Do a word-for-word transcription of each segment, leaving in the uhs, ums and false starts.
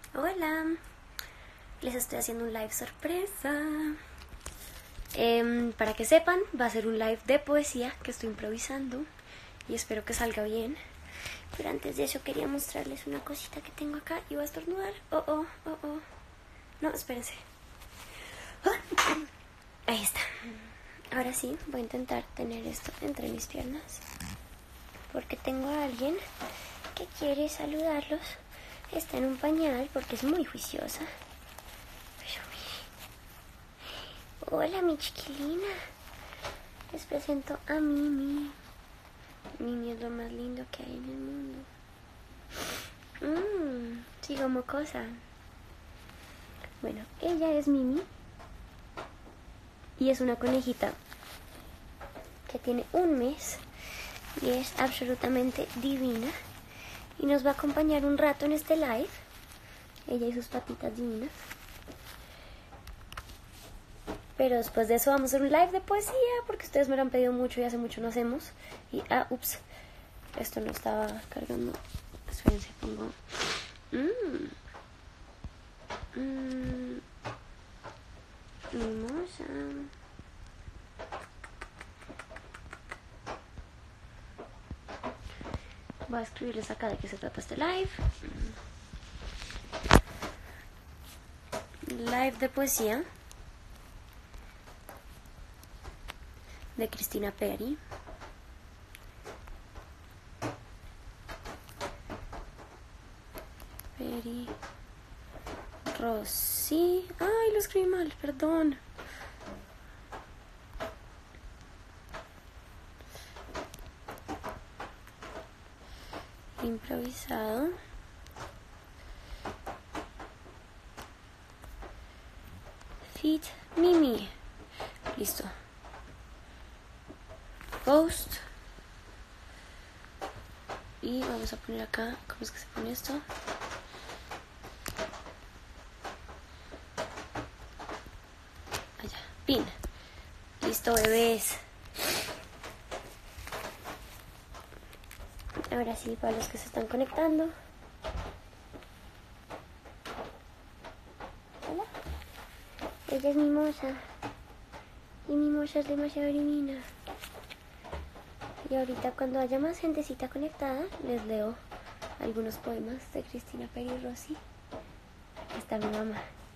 Hola, les estoy haciendo un live sorpresa. Eh, para que sepan, va a ser un live de poesía que estoy improvisando y espero que salga bien. Pero antes de eso quería mostrarles una cosita que tengo acá y voy a estornudar. Oh, oh, oh, oh. No, espérense. Ahí está. Ahora sí, voy a intentar tener esto entre mis piernas porque tengo a alguien que quiere saludarlos. Está en un pañal porque es muy juiciosa. Pero mire. Hola, mi chiquilina. Les presento a Mimi. Mimi es lo más lindo que hay en el mundo. Mmm, sigo mocosa. Bueno, ella es Mimi. Y es una conejita que tiene un mes. Y es absolutamente divina. Y nos va a acompañar un rato en este live. Ella y sus patitas divinas. Pero después de eso vamos a hacer un live de poesía, porque ustedes me lo han pedido mucho y hace mucho no hacemos. Y, ah, ups, esto no estaba cargando. Espérense, pongo... Mmm. Mmm. Mimosa. Voy a escribirles acá de qué se trata este live. Live de poesía de Cristina Peri. Peri Rossi. Ay, lo escribí mal, perdón. Improvisado. Fit Mimi. Listo. Post. Y vamos a poner acá. ¿Cómo es que se pone esto? Allá. Pin. Listo, bebés. Ahora sí, para los que se están conectando. Hola. Ella es Mimosa. Y Mimosa es demasiado divina. Y ahorita cuando haya más gentecita conectada, les leo algunos poemas de Cristina Peri Rossi. Aquí está mi mamá.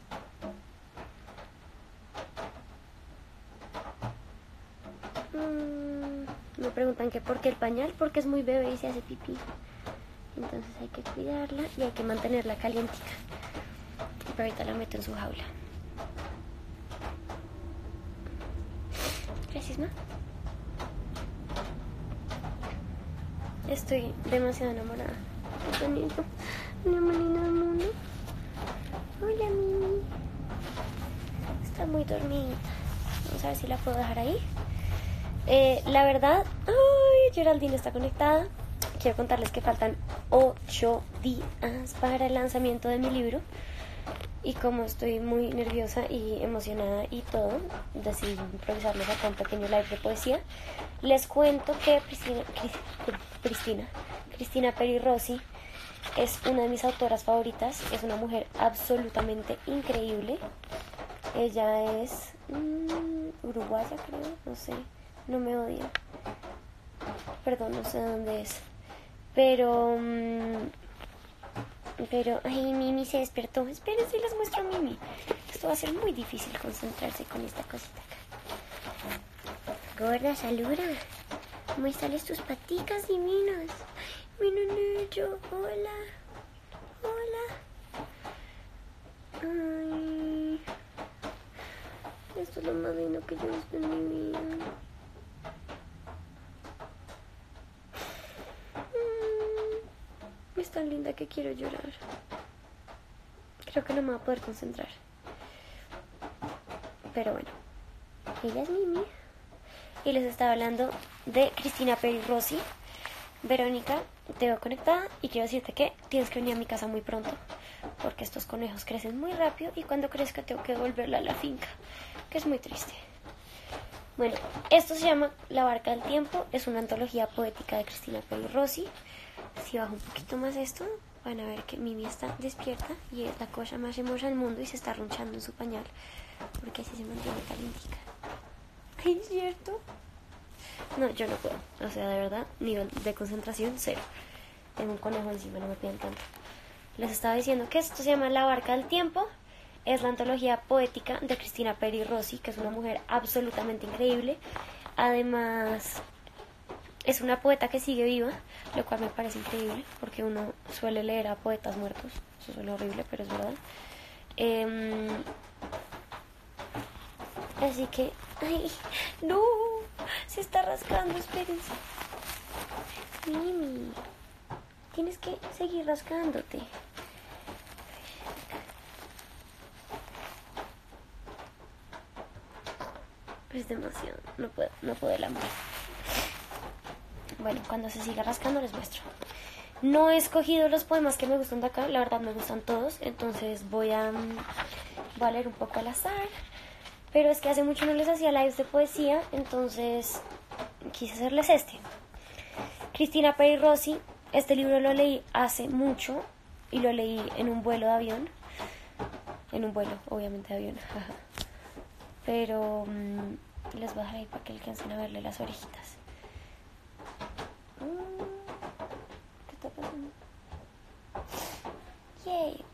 Mm, me preguntan que por qué el pañal, porque es muy bebé y se hace pipí. Entonces hay que cuidarla y hay que mantenerla calientita. Pero ahorita la meto en su jaula. Gracias, ¿no? Estoy demasiado enamorada. Qué bonito. Una manina del mundo. Hola, Mimi. Está muy dormidita. Vamos a ver si la puedo dejar ahí. Eh, la verdad, ay, Geraldine está conectada. Quiero contarles que faltan ocho días para el lanzamiento de mi libro. Y como estoy muy nerviosa y emocionada y todo, decidí improvisarles acá un pequeño live de poesía. Les cuento que Cristina, Cristina, Cristina Peri Rossi es una de mis autoras favoritas. Es una mujer absolutamente increíble. Ella es mmm, uruguaya, creo, no sé, no me odia. Perdón, no sé dónde es. Pero... Mmm, Pero, ay, Mimi se despertó. Espérense, les muestro a Mimi. Esto va a ser muy difícil concentrarse con esta cosita acá. Gorda, saluda. Muéstrales tus paticas divinas. Mi nenillo, hola. Hola. Ay. Esto es lo más lindo que yo he visto en mi vida. Es tan linda que quiero llorar. Creo que no me voy a poder concentrar. Pero bueno. Ella es Mimi. Y les estaba hablando de Cristina Peri Rossi. Verónica, te veo conectada y quiero decirte que tienes que venir a mi casa muy pronto. Porque estos conejos crecen muy rápido y cuando crezca tengo que devolverla a la finca. Que es muy triste. Bueno, esto se llama La Barca del Tiempo. Es una antología poética de Cristina Peri Rossi. Si bajo un poquito más esto, van a ver que Mimi está despierta y es la cosa más hermosa del mundo y se está ronchando en su pañal porque así se mantiene calientica. Ay, ¿es cierto? No, yo no puedo. O sea, de verdad, nivel de concentración cero. Tengo un conejo encima, no me piden tanto. Les estaba diciendo que esto se llama La Barca del Tiempo. Es la antología poética de Cristina Peri Rossi, que es una mujer absolutamente increíble. Además, es una poeta que sigue viva, lo cual me parece increíble, porque uno suele leer a poetas muertos. Eso suena horrible, pero es verdad. Eh, así que... ¡Ay! ¡No! Se está rascando, espérense. Mimi, tienes que seguir rascándote. Es demasiado, no puedo, no puedo el hambre. Bueno, cuando se siga rascando les muestro. No he escogido los poemas que me gustan de acá, la verdad me gustan todos, entonces voy a, voy a leer un poco al azar. Pero es que hace mucho no les hacía lives de poesía, entonces quise hacerles este. Cristina Peri Rossi, este libro lo leí hace mucho y lo leí en un vuelo de avión. En un vuelo, obviamente de avión. Pero mmm, les voy a dejar ahí para que alcancen a verle las orejitas. ¿Qué está pasando? Yay.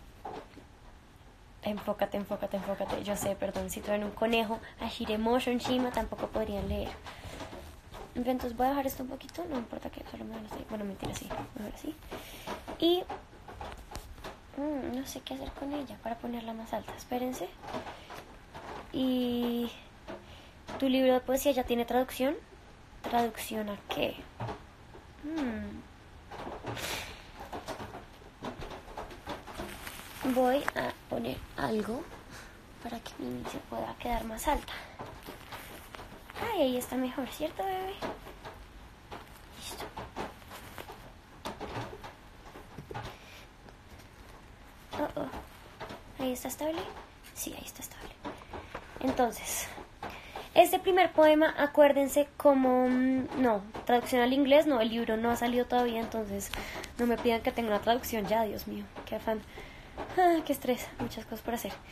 Enfócate, enfócate, enfócate. Yo sé, perdón, si tuviera un conejo, Ashire Motion Shima tampoco podrían leer. Entonces voy a dejar esto un poquito, no importa que solo me van a hacer. Bueno, mentira, sí, mejor así. Y mmm, no sé qué hacer con ella para ponerla más alta. Espérense. Y tu libro de poesía ya tiene traducción. ¿Traducción a qué? Hmm. Voy a poner algo para que Mimi se pueda quedar más alta. Ay, ahí está mejor, ¿cierto, bebé? Listo. Oh, oh. ¿Ahí está estable? Sí, ahí está estable. Entonces, este primer poema, acuérdense como... No, traducción al inglés, no, el libro no ha salido todavía, entonces no me pidan que tenga una traducción ya, Dios mío, qué afán. Ah, qué estrés, muchas cosas por hacer.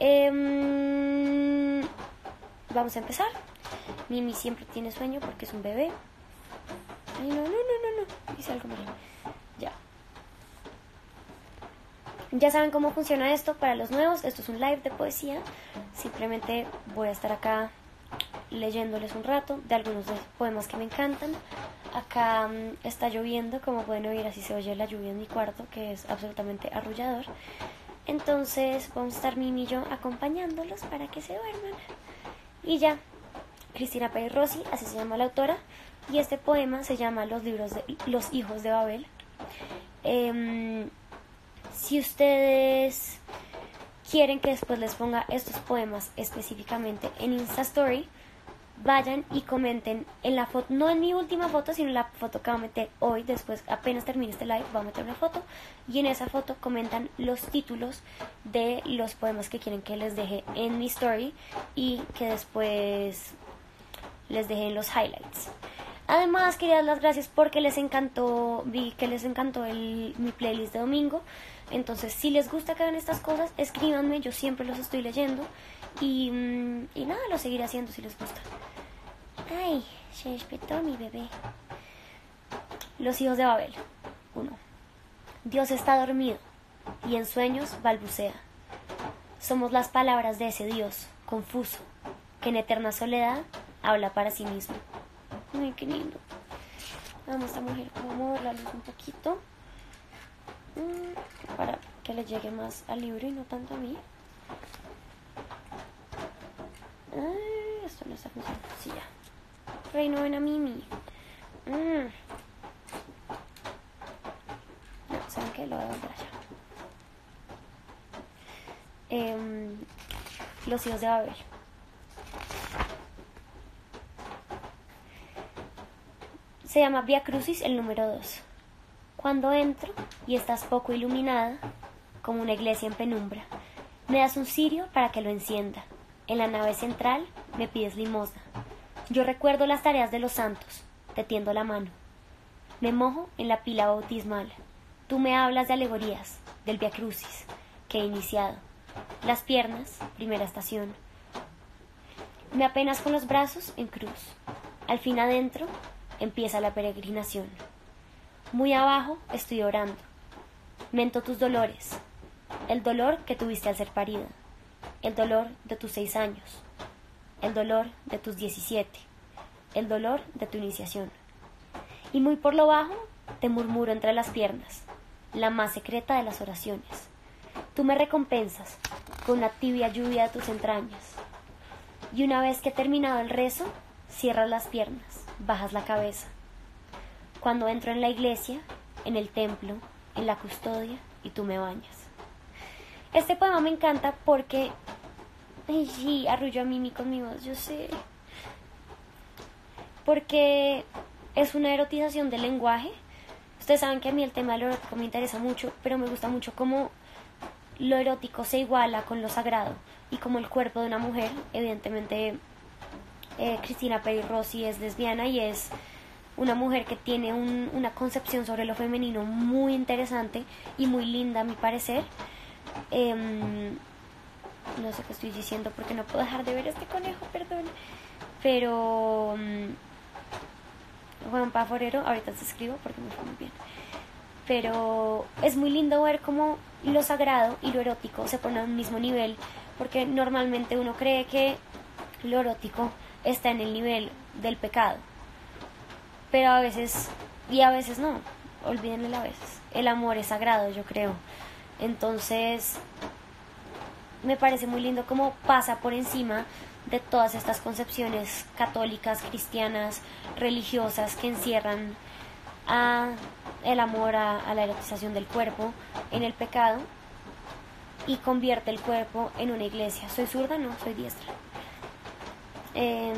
Eh, vamos a empezar. Mimi siempre tiene sueño porque es un bebé. Ay, no, no, no, no, no, hice algo mal. Ya. Ya saben cómo funciona esto para los nuevos. Esto es un live de poesía. Simplemente voy a estar acá leyéndoles un rato de algunos de los poemas que me encantan. Acá um, está lloviendo, como pueden oír, así se oye la lluvia en mi cuarto, que es absolutamente arrullador. Entonces vamos a estar Mimi y yo acompañándolos para que se duerman. Y ya, Cristina Peri Rossi, así se llama la autora, y este poema se llama Los libros de los hijos de Babel. Eh, si ustedes quieren que después les ponga estos poemas específicamente en Insta Story, vayan y comenten en la foto, no en mi última foto, sino en la foto que voy a meter hoy. Después, apenas termine este live, voy a meter una foto y en esa foto comentan los títulos de los poemas que quieren que les deje en mi story y que después les deje en los highlights. Además, quería dar las gracias porque les encantó, vi que les encantó el, mi playlist de domingo. Entonces, si les gusta que hagan estas cosas, escríbanme, yo siempre los estoy leyendo. Y, y nada, lo seguiré haciendo si les gusta. Ay, se despertó mi bebé. Los hijos de Babel. uno. Dios está dormido y en sueños balbucea. Somos las palabras de ese Dios confuso que en eterna soledad habla para sí mismo. Ay, qué lindo. Vamos a esta mujer, vamos a mover la luz un poquito para que le llegue más al libro y no tanto a mí. Ay, esto no está funcionando. Sí, ya. Reino, ven a Mimi. Mm. No, ¿saben qué? Lo voy a volver allá. Eh, los hijos de Babel. Se llama Via Crucis el número dos. Cuando entro y estás poco iluminada, como una iglesia en penumbra, me das un cirio para que lo encienda. En la nave central me pides limosna. Yo recuerdo las tareas de los santos, te tiendo la mano. Me mojo en la pila bautismal. Tú me hablas de alegorías, del Via Crucis, que he iniciado. Las piernas, primera estación. Me apenas con los brazos en cruz. Al fin adentro empieza la peregrinación. Muy abajo estoy orando. Mento tus dolores. El dolor que tuviste al ser parida. El dolor de tus seis años. El dolor de tus diecisiete. El dolor de tu iniciación. Y muy por lo bajo te murmuro entre las piernas, la más secreta de las oraciones. Tú me recompensas con la tibia lluvia de tus entrañas. Y una vez que he terminado el rezo, cierras las piernas, bajas la cabeza. Cuando entro en la iglesia, en el templo, en la custodia, y tú me bañas. Este poema me encanta porque... Ay, sí, arrullo a Mimi con mi voz, yo sé. Porque es una erotización del lenguaje. Ustedes saben que a mí el tema del erótico me interesa mucho, pero me gusta mucho cómo lo erótico se iguala con lo sagrado y como el cuerpo de una mujer. Evidentemente, eh, Cristina Peri Rossi es lesbiana y es una mujer que tiene un, una concepción sobre lo femenino muy interesante y muy linda, a mi parecer. Eh, no sé qué estoy diciendo porque no puedo dejar de ver este conejo, perdón. Pero... Juan Paforero, ahorita te escribo porque me fue muy bien. Pero es muy lindo ver cómo lo sagrado y lo erótico se ponen a un mismo nivel, porque normalmente uno cree que lo erótico está en el nivel del pecado, pero a veces, y a veces no, olvídenlo a veces, el amor es sagrado, yo creo. Entonces me parece muy lindo cómo pasa por encima de todas estas concepciones católicas, cristianas, religiosas que encierran a el amor, a, a la erotización del cuerpo en el pecado y convierte el cuerpo en una iglesia. ¿Soy zurda? No, soy diestra. Eh,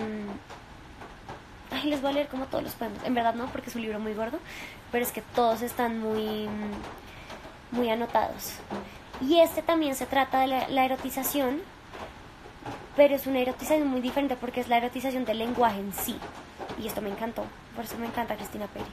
ay, les voy a leer como todos los poemas. En verdad no, porque es un libro muy gordo, pero es que todos están muy, muy anotados. Y este también se trata de la, la erotización, pero es una erotización muy diferente porque es la erotización del lenguaje en sí. Y esto me encantó, por eso me encanta Cristina Peri.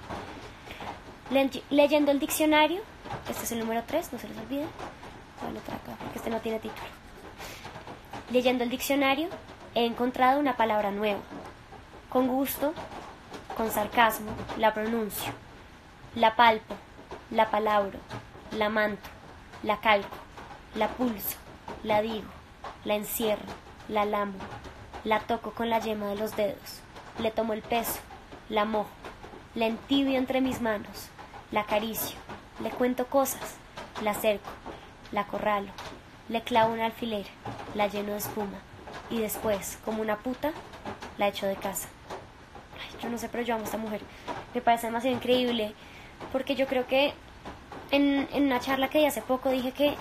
Le- leyendo el diccionario, este es el número tres, no se les olvide. Voy a anotar acá porque este no tiene título. Leyendo el diccionario, he encontrado una palabra nueva. Con gusto, con sarcasmo, la pronuncio. La palpo, la palabro, la manto, la calco, la pulso, la digo, la encierro, la lamo, la toco con la yema de los dedos, le tomo el peso, la mojo, la entibio entre mis manos, la acaricio, le cuento cosas, la acerco, la acorralo, le clavo un alfiler, la lleno de espuma y después, como una puta, la echo de casa. Ay, yo no sé, pero yo amo a esta mujer. Me parece demasiado increíble porque yo creo que en, en una charla que di hace poco dije que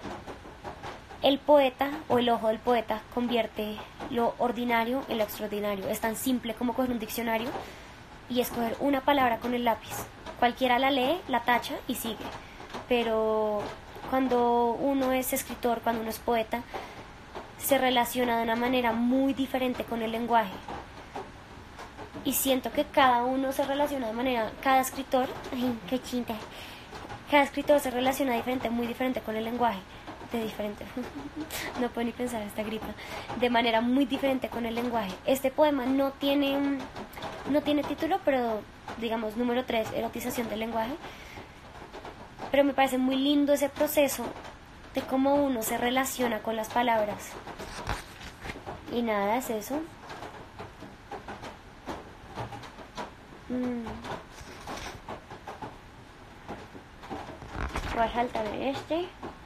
el poeta o el ojo del poeta convierte lo ordinario en lo extraordinario. Es tan simple como coger un diccionario y escoger una palabra con el lápiz. Cualquiera la lee, la tacha y sigue. Pero cuando uno es escritor, cuando uno es poeta, se relaciona de una manera muy diferente con el lenguaje. Y siento que cada uno se relaciona de manera, cada escritor, ay, qué chinta, cada escritor se relaciona diferente, muy diferente con el lenguaje. De diferente, no puedo ni pensar esta gripa, de manera muy diferente con el lenguaje. Este poema no tiene no tiene título, pero digamos número tres, erotización del lenguaje, pero me parece muy lindo ese proceso de cómo uno se relaciona con las palabras. Y nada, es eso. mm. Voy a saltar este.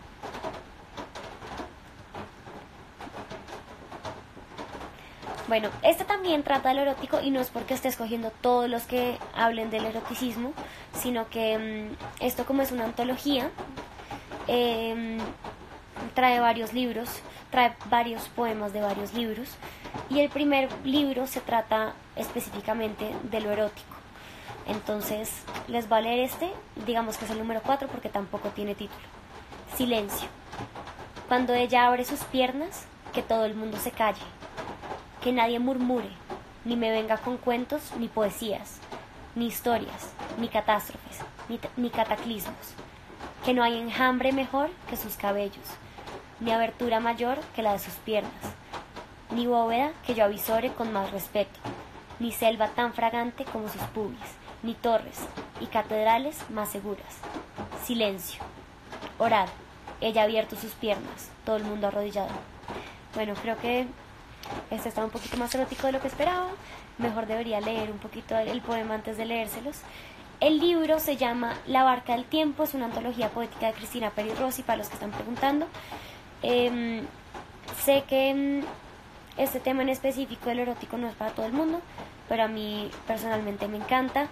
Bueno, este también trata del erótico y no es porque esté escogiendo todos los que hablen del eroticismo, sino que mmm, esto como es una antología, eh, trae varios libros, trae varios poemas de varios libros y el primer libro se trata específicamente de lo erótico. Entonces les voy a leer este, digamos que es el número cuatro porque tampoco tiene título. Silencio. Cuando ella abre sus piernas, que todo el mundo se calle. Que nadie murmure, ni me venga con cuentos, ni poesías, ni historias, ni catástrofes, ni, ni cataclismos. que no hay enjambre mejor que sus cabellos, ni abertura mayor que la de sus piernas, ni bóveda que yo avisore con más respeto, ni selva tan fragante como sus pubis, ni torres y catedrales más seguras. Silencio. Orad. Ella ha abierto sus piernas, todo el mundo arrodillado. Bueno, creo que este está un poquito más erótico de lo que esperaba. Mejor debería leer un poquito el poema antes de leérselos. El libro se llama La barca del tiempo, es una antología poética de Cristina Peri Rossi, para los que están preguntando. Eh, sé que este tema en específico del erótico no es para todo el mundo, pero a mí personalmente me encanta.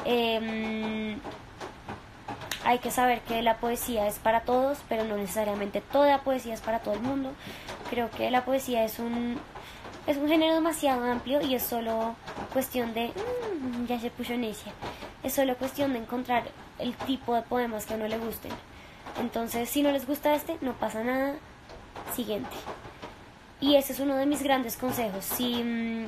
Eh, hay que saber que la poesía es para todos, pero no necesariamente toda poesía es para todo el mundo. Creo que la poesía es un, es un género demasiado amplio y es solo cuestión de... Mmm, ya se puso necia. Es solo cuestión de encontrar el tipo de poemas que a uno le gusten. Entonces, si no les gusta este, no pasa nada. Siguiente. Y ese es uno de mis grandes consejos. Si, mmm,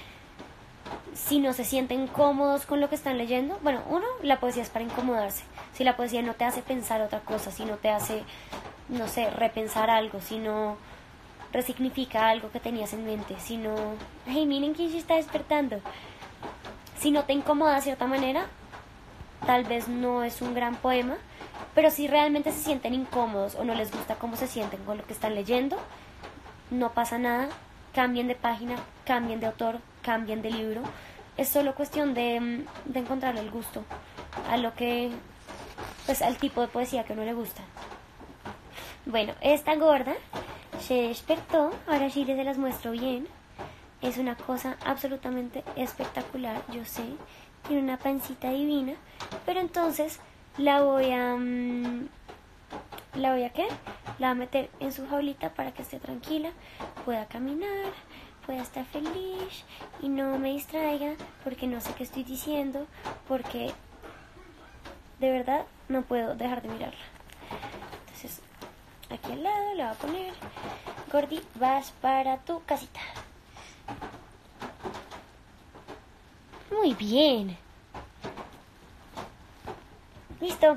si no se sienten cómodos con lo que están leyendo, bueno, uno, la poesía es para incomodarse. Si la poesía no te hace pensar otra cosa, si no te hace, no sé, repensar algo, si no resignifica algo que tenías en mente, si no... Ay, miren quién se está despertando. Si no te incomoda de cierta manera, tal vez no es un gran poema, pero si realmente se sienten incómodos o no les gusta cómo se sienten con lo que están leyendo, no pasa nada, cambien de página, cambien de autor, cambien de libro. Es solo cuestión de, de encontrarle el gusto a lo que, pues al tipo de poesía que a uno le gusta. Bueno, esta gorda se despertó, ahora sí les las muestro bien. Es una cosa absolutamente espectacular, yo sé, tiene una pancita divina, pero entonces la voy a... Mmm, ¿La voy a qué? La voy a meter en su jaulita para que esté tranquila, pueda caminar, pueda estar feliz y no me distraiga porque no sé qué estoy diciendo, porque de verdad no puedo dejar de mirarla. Entonces, aquí al lado la voy a poner. Gordi, vas para tu casita. Muy bien. Listo.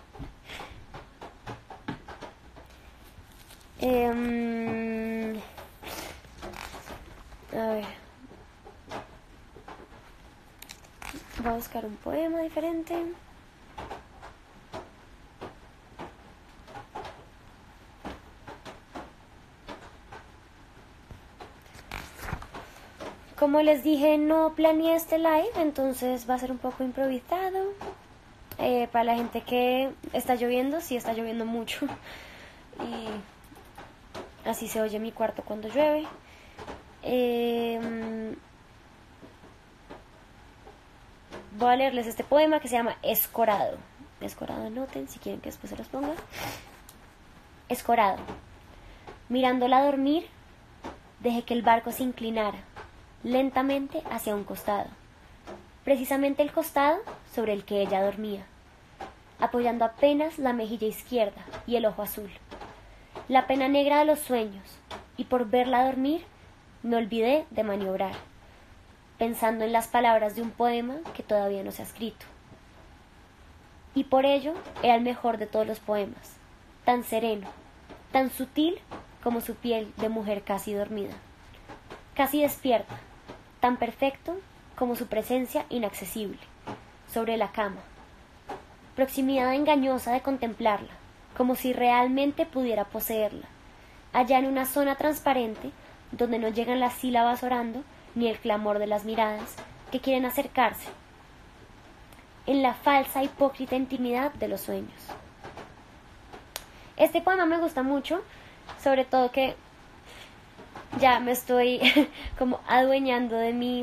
Eh, a ver. Voy a buscar un poema diferente. Como les dije, no planeé este live, entonces va a ser un poco improvisado. Eh, para la gente que está lloviendo, sí está lloviendo mucho. Y así se oye mi cuarto cuando llueve. Eh, voy a leerles este poema que se llama Escorado. Escorado, anoten si quieren que después se los ponga. Escorado. Mirándola dormir, dejé que el barco se inclinara lentamente hacia un costado, precisamente el costado sobre el que ella dormía, apoyando apenas la mejilla izquierda y el ojo azul, la pena negra de los sueños, y por verla dormir me olvidé de maniobrar, pensando en las palabras de un poema que todavía no se ha escrito. Y por ello era el mejor de todos los poemas, tan sereno, tan sutil como su piel de mujer casi dormida, casi despierta, tan perfecto como su presencia inaccesible, sobre la cama, proximidad engañosa de contemplarla, como si realmente pudiera poseerla, allá en una zona transparente donde no llegan las sílabas orando ni el clamor de las miradas que quieren acercarse, en la falsa hipócrita intimidad de los sueños. Este poema me gusta mucho, sobre todo que ya me estoy como adueñando de mi,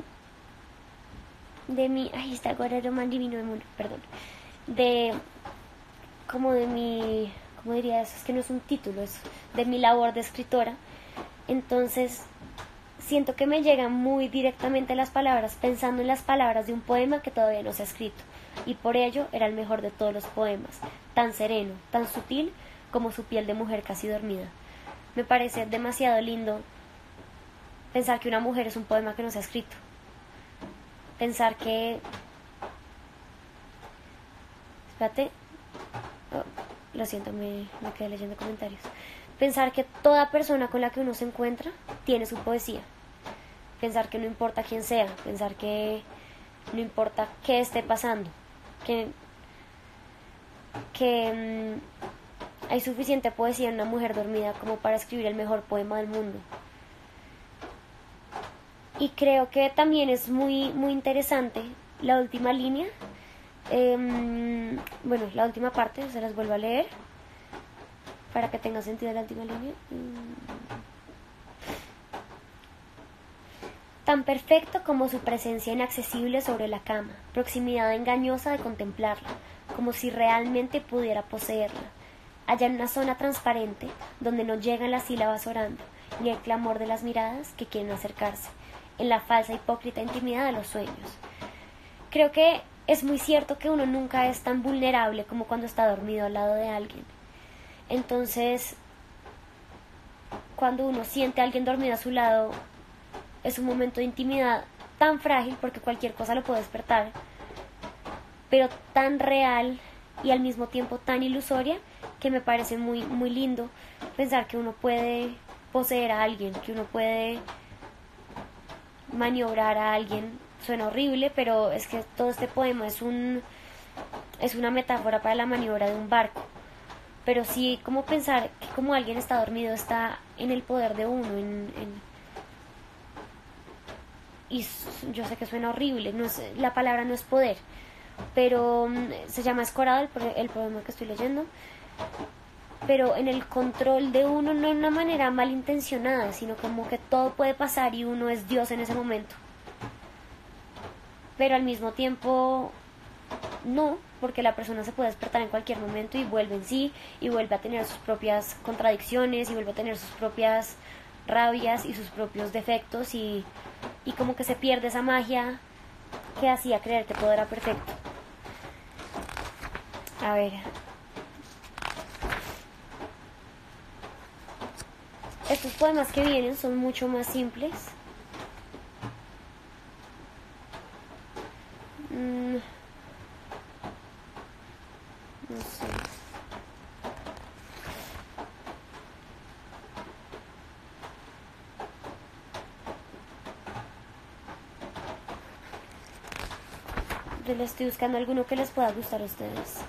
de mi, ay, está ahora lo más divino del mundo, perdón, de, como de mi, ¿cómo diría eso? Es que no es un título, es de mi labor de escritora. Entonces, siento que me llegan muy directamente las palabras, pensando en las palabras de un poema que todavía no se ha escrito, y por ello era el mejor de todos los poemas, tan sereno, tan sutil como su piel de mujer casi dormida. Me parece demasiado lindo pensar que una mujer es un poema que no se ha escrito. Pensar que... Espérate. Oh, lo siento, me, me quedé leyendo comentarios. Pensar que toda persona con la que uno se encuentra tiene su poesía. Pensar que no importa quién sea, pensar que no importa qué esté pasando, que, que mmm, hay suficiente poesía en una mujer dormida como para escribir el mejor poema del mundo. Y creo que también es muy, muy interesante la última línea. Eh, bueno, la última parte, se las vuelvo a leer para que tenga sentido la última línea. Tan perfecto como su presencia inaccesible sobre la cama, proximidad engañosa de contemplarla, como si realmente pudiera poseerla. Allá en una zona transparente, donde no llegan las sílabas orando, ni el clamor de las miradas que quieren acercarse, en la falsa hipócrita intimidad de los sueños. Creo que es muy cierto que uno nunca es tan vulnerable como cuando está dormido al lado de alguien. Entonces, cuando uno siente a alguien dormido a su lado, es un momento de intimidad tan frágil, porque cualquier cosa lo puede despertar, pero tan real y al mismo tiempo tan ilusoria, que me parece muy, muy lindo pensar que uno puede poseer a alguien, que uno puede maniobrar a alguien. Suena horrible, pero es que todo este poema es un es una metáfora para la maniobra de un barco. Pero sí, como pensar que como alguien está dormido está en el poder de uno, en, en y yo sé que suena horrible, no es, la palabra no es poder, pero um, se llama Escorado el, el poema que estoy leyendo, pero en el control de uno, no de una manera malintencionada, sino como que todo puede pasar y uno es Dios en ese momento, pero al mismo tiempo no, porque la persona se puede despertar en cualquier momento y vuelve en sí, y vuelve a tener sus propias contradicciones, y vuelve a tener sus propias rabias y sus propios defectos, y, y como que se pierde esa magia que hacía creer que todo era perfecto. A ver, estos poemas que vienen son mucho más simples. mm, no sé. Yo les estoy buscando alguno que les pueda gustar a ustedes.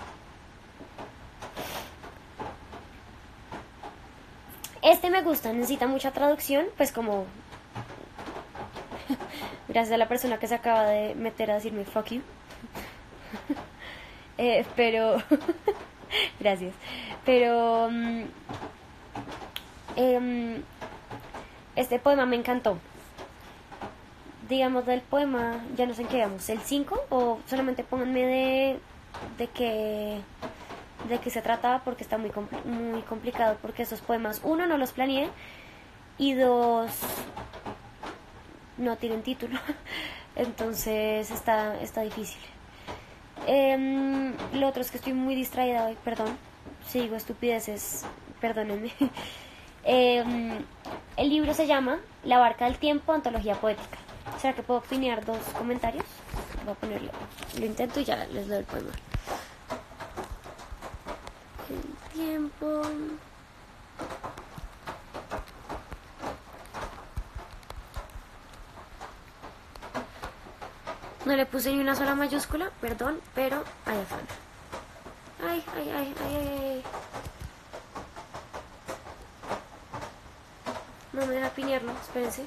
Este me gusta, necesita mucha traducción, pues como gracias a la persona que se acaba de meter a decirme fuck you. eh, pero gracias. Pero um, eh, este poema me encantó. Digamos del poema, ya no sé en qué vamos, el cinco, o solamente pónganme de de que de qué se trataba, porque está muy compl- muy complicado, porque esos poemas, uno, no los planeé, y dos, no tienen título. Entonces está está difícil. Eh, lo otro es que estoy muy distraída hoy, perdón si digo estupideces, perdónenme. eh, el libro se llama La barca del tiempo, antología poética. ¿Será que puedo opinar dos comentarios? Voy a ponerlo, lo intento y ya les doy el poema. El tiempo. No le puse ni una sola mayúscula, perdón, pero ahí afán. Ay, ay, ay, ay, ay, ay. No me deja piñarlo, espérense.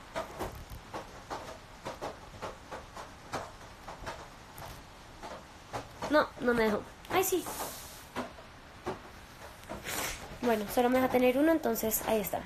No, no me dejó. Ay, sí. Bueno, solo me deja tener uno, entonces ahí está.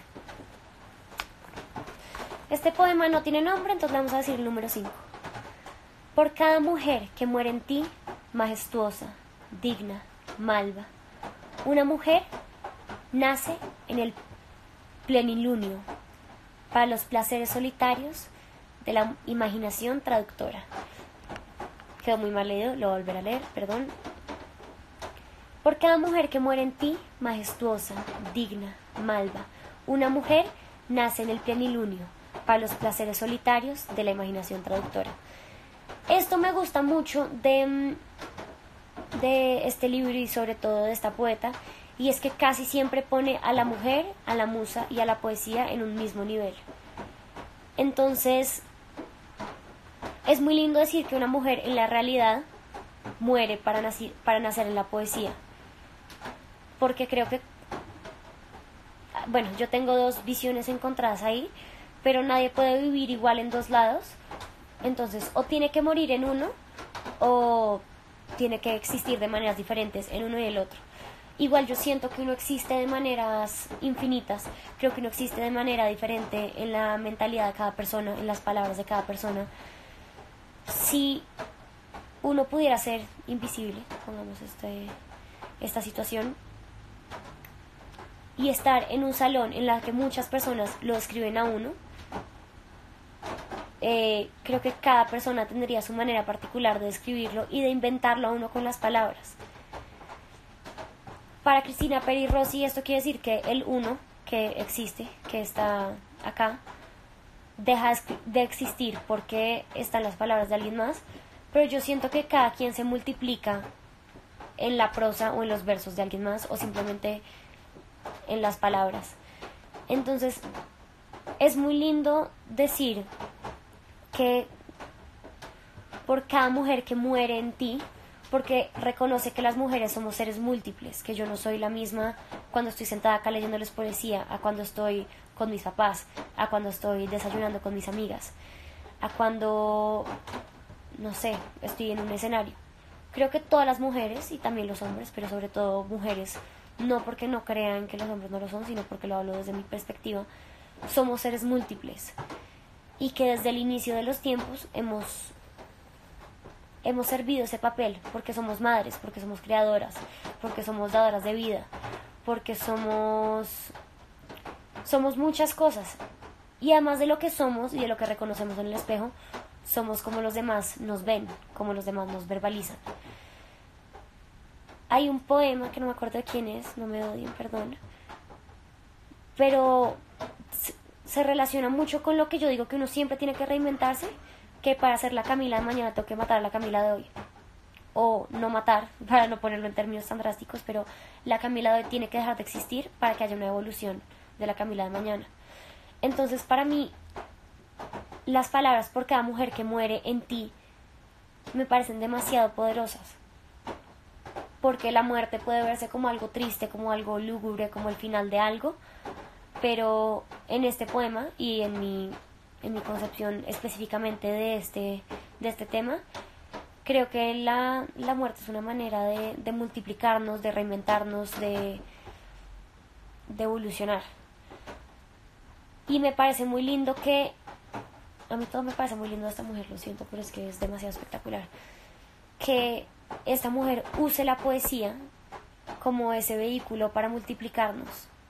Este poema no tiene nombre, entonces le vamos a decir el número cinco. Por cada mujer que muere en ti, majestuosa, digna, malva, una mujer nace en el plenilunio para los placeres solitarios de la imaginación traductora. Quedó muy mal leído, lo voy a volver a leer, perdón. Por cada mujer que muere en ti, majestuosa, digna, malva, una mujer nace en el plenilunio para los placeres solitarios de la imaginación traductora. Esto me gusta mucho de, de este libro y sobre todo de esta poeta, y es que casi siempre pone a la mujer, a la musa y a la poesía en un mismo nivel. Entonces, es muy lindo decir que una mujer en la realidad muere para nacer, para nacer en la poesía, porque creo que, bueno, yo tengo dos visiones encontradas ahí, pero nadie puede vivir igual en dos lados. Entonces, o tiene que morir en uno, o tiene que existir de maneras diferentes en uno y el otro. Igual yo siento que uno existe de maneras infinitas, creo que uno existe de manera diferente en la mentalidad de cada persona, en las palabras de cada persona. Si uno pudiera ser invisible, pongamos este, esta situación, y estar en un salón en la que muchas personas lo escriben a uno, eh, creo que cada persona tendría su manera particular de escribirlo y de inventarlo a uno con las palabras. Para Cristina Peri Rossi esto quiere decir que el uno que existe, que está acá, deja de existir porque están las palabras de alguien más, pero yo siento que cada quien se multiplica en la prosa o en los versos de alguien más, o simplemente en las palabras. Entonces es muy lindo decir que por cada mujer que muere en ti, porque reconoce que las mujeres somos seres múltiples, que yo no soy la misma cuando estoy sentada acá leyéndoles poesía, a cuando estoy con mis papás, a cuando estoy desayunando con mis amigas, a cuando, no sé, estoy en un escenario. Creo que todas las mujeres, y también los hombres, pero sobre todo mujeres, no porque no crean que los hombres no lo son, sino porque lo hablo desde mi perspectiva, somos seres múltiples, y que desde el inicio de los tiempos hemos hemos servido ese papel, porque somos madres, porque somos creadoras, porque somos dadoras de vida, porque somos somos muchas cosas, y además de lo que somos y de lo que reconocemos en el espejo, somos como los demás nos ven, como los demás nos verbalizan. Hay un poema que no me acuerdo de quién es, no me odien, perdón, pero se relaciona mucho con lo que yo digo, que uno siempre tiene que reinventarse, que para ser la Camila de mañana tengo que matar a la Camila de hoy, o no matar, para no ponerlo en términos tan drásticos, pero la Camila de hoy tiene que dejar de existir para que haya una evolución de la Camila de mañana. Entonces, para mí, las palabras por cada mujer que muere en ti me parecen demasiado poderosas, porque la muerte puede verse como algo triste, como algo lúgubre, como el final de algo, pero en este poema y en mi, en mi concepción específicamente de este, de este tema, creo que la, la muerte es una manera de, de multiplicarnos, de reinventarnos, de, de evolucionar. Y me parece muy lindo que, a mí todo me parece muy lindo de esta mujer, lo siento, pero es que es demasiado espectacular, que esta mujer use la poesía como ese vehículo para multiplicarnos,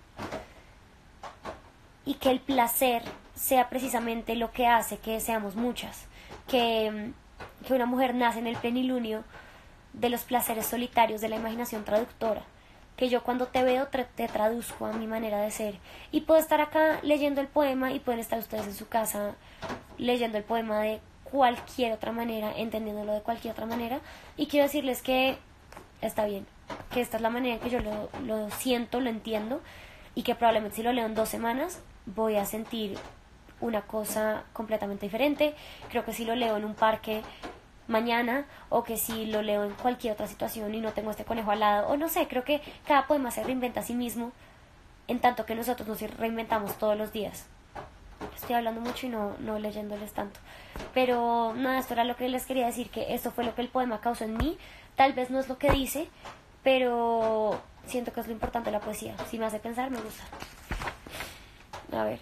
y que el placer sea precisamente lo que hace que seamos muchas, que, que una mujer nace en el plenilunio de los placeres solitarios de la imaginación traductora, que yo cuando te veo te, te traduzco a mi manera de ser, y puedo estar acá leyendo el poema y pueden estar ustedes en su casa leyendo el poema de cualquier otra manera, entendiéndolo de cualquier otra manera, y quiero decirles que está bien, que esta es la manera en que yo lo, lo siento, lo entiendo, y que probablemente si lo leo en dos semanas voy a sentir una cosa completamente diferente. Creo que si lo leo en un parque mañana, o que si lo leo en cualquier otra situación y no tengo este conejo al lado, o no sé, creo que cada poema se reinventa a sí mismo, en tanto que nosotros nos reinventamos todos los días. Estoy hablando mucho y no, no leyéndoles tanto, pero nada, esto era lo que les quería decir, que esto fue lo que el poema causó en mí. Tal vez no es lo que dice, pero siento que es lo importante de la poesía. Si me hace pensar, me gusta. A ver,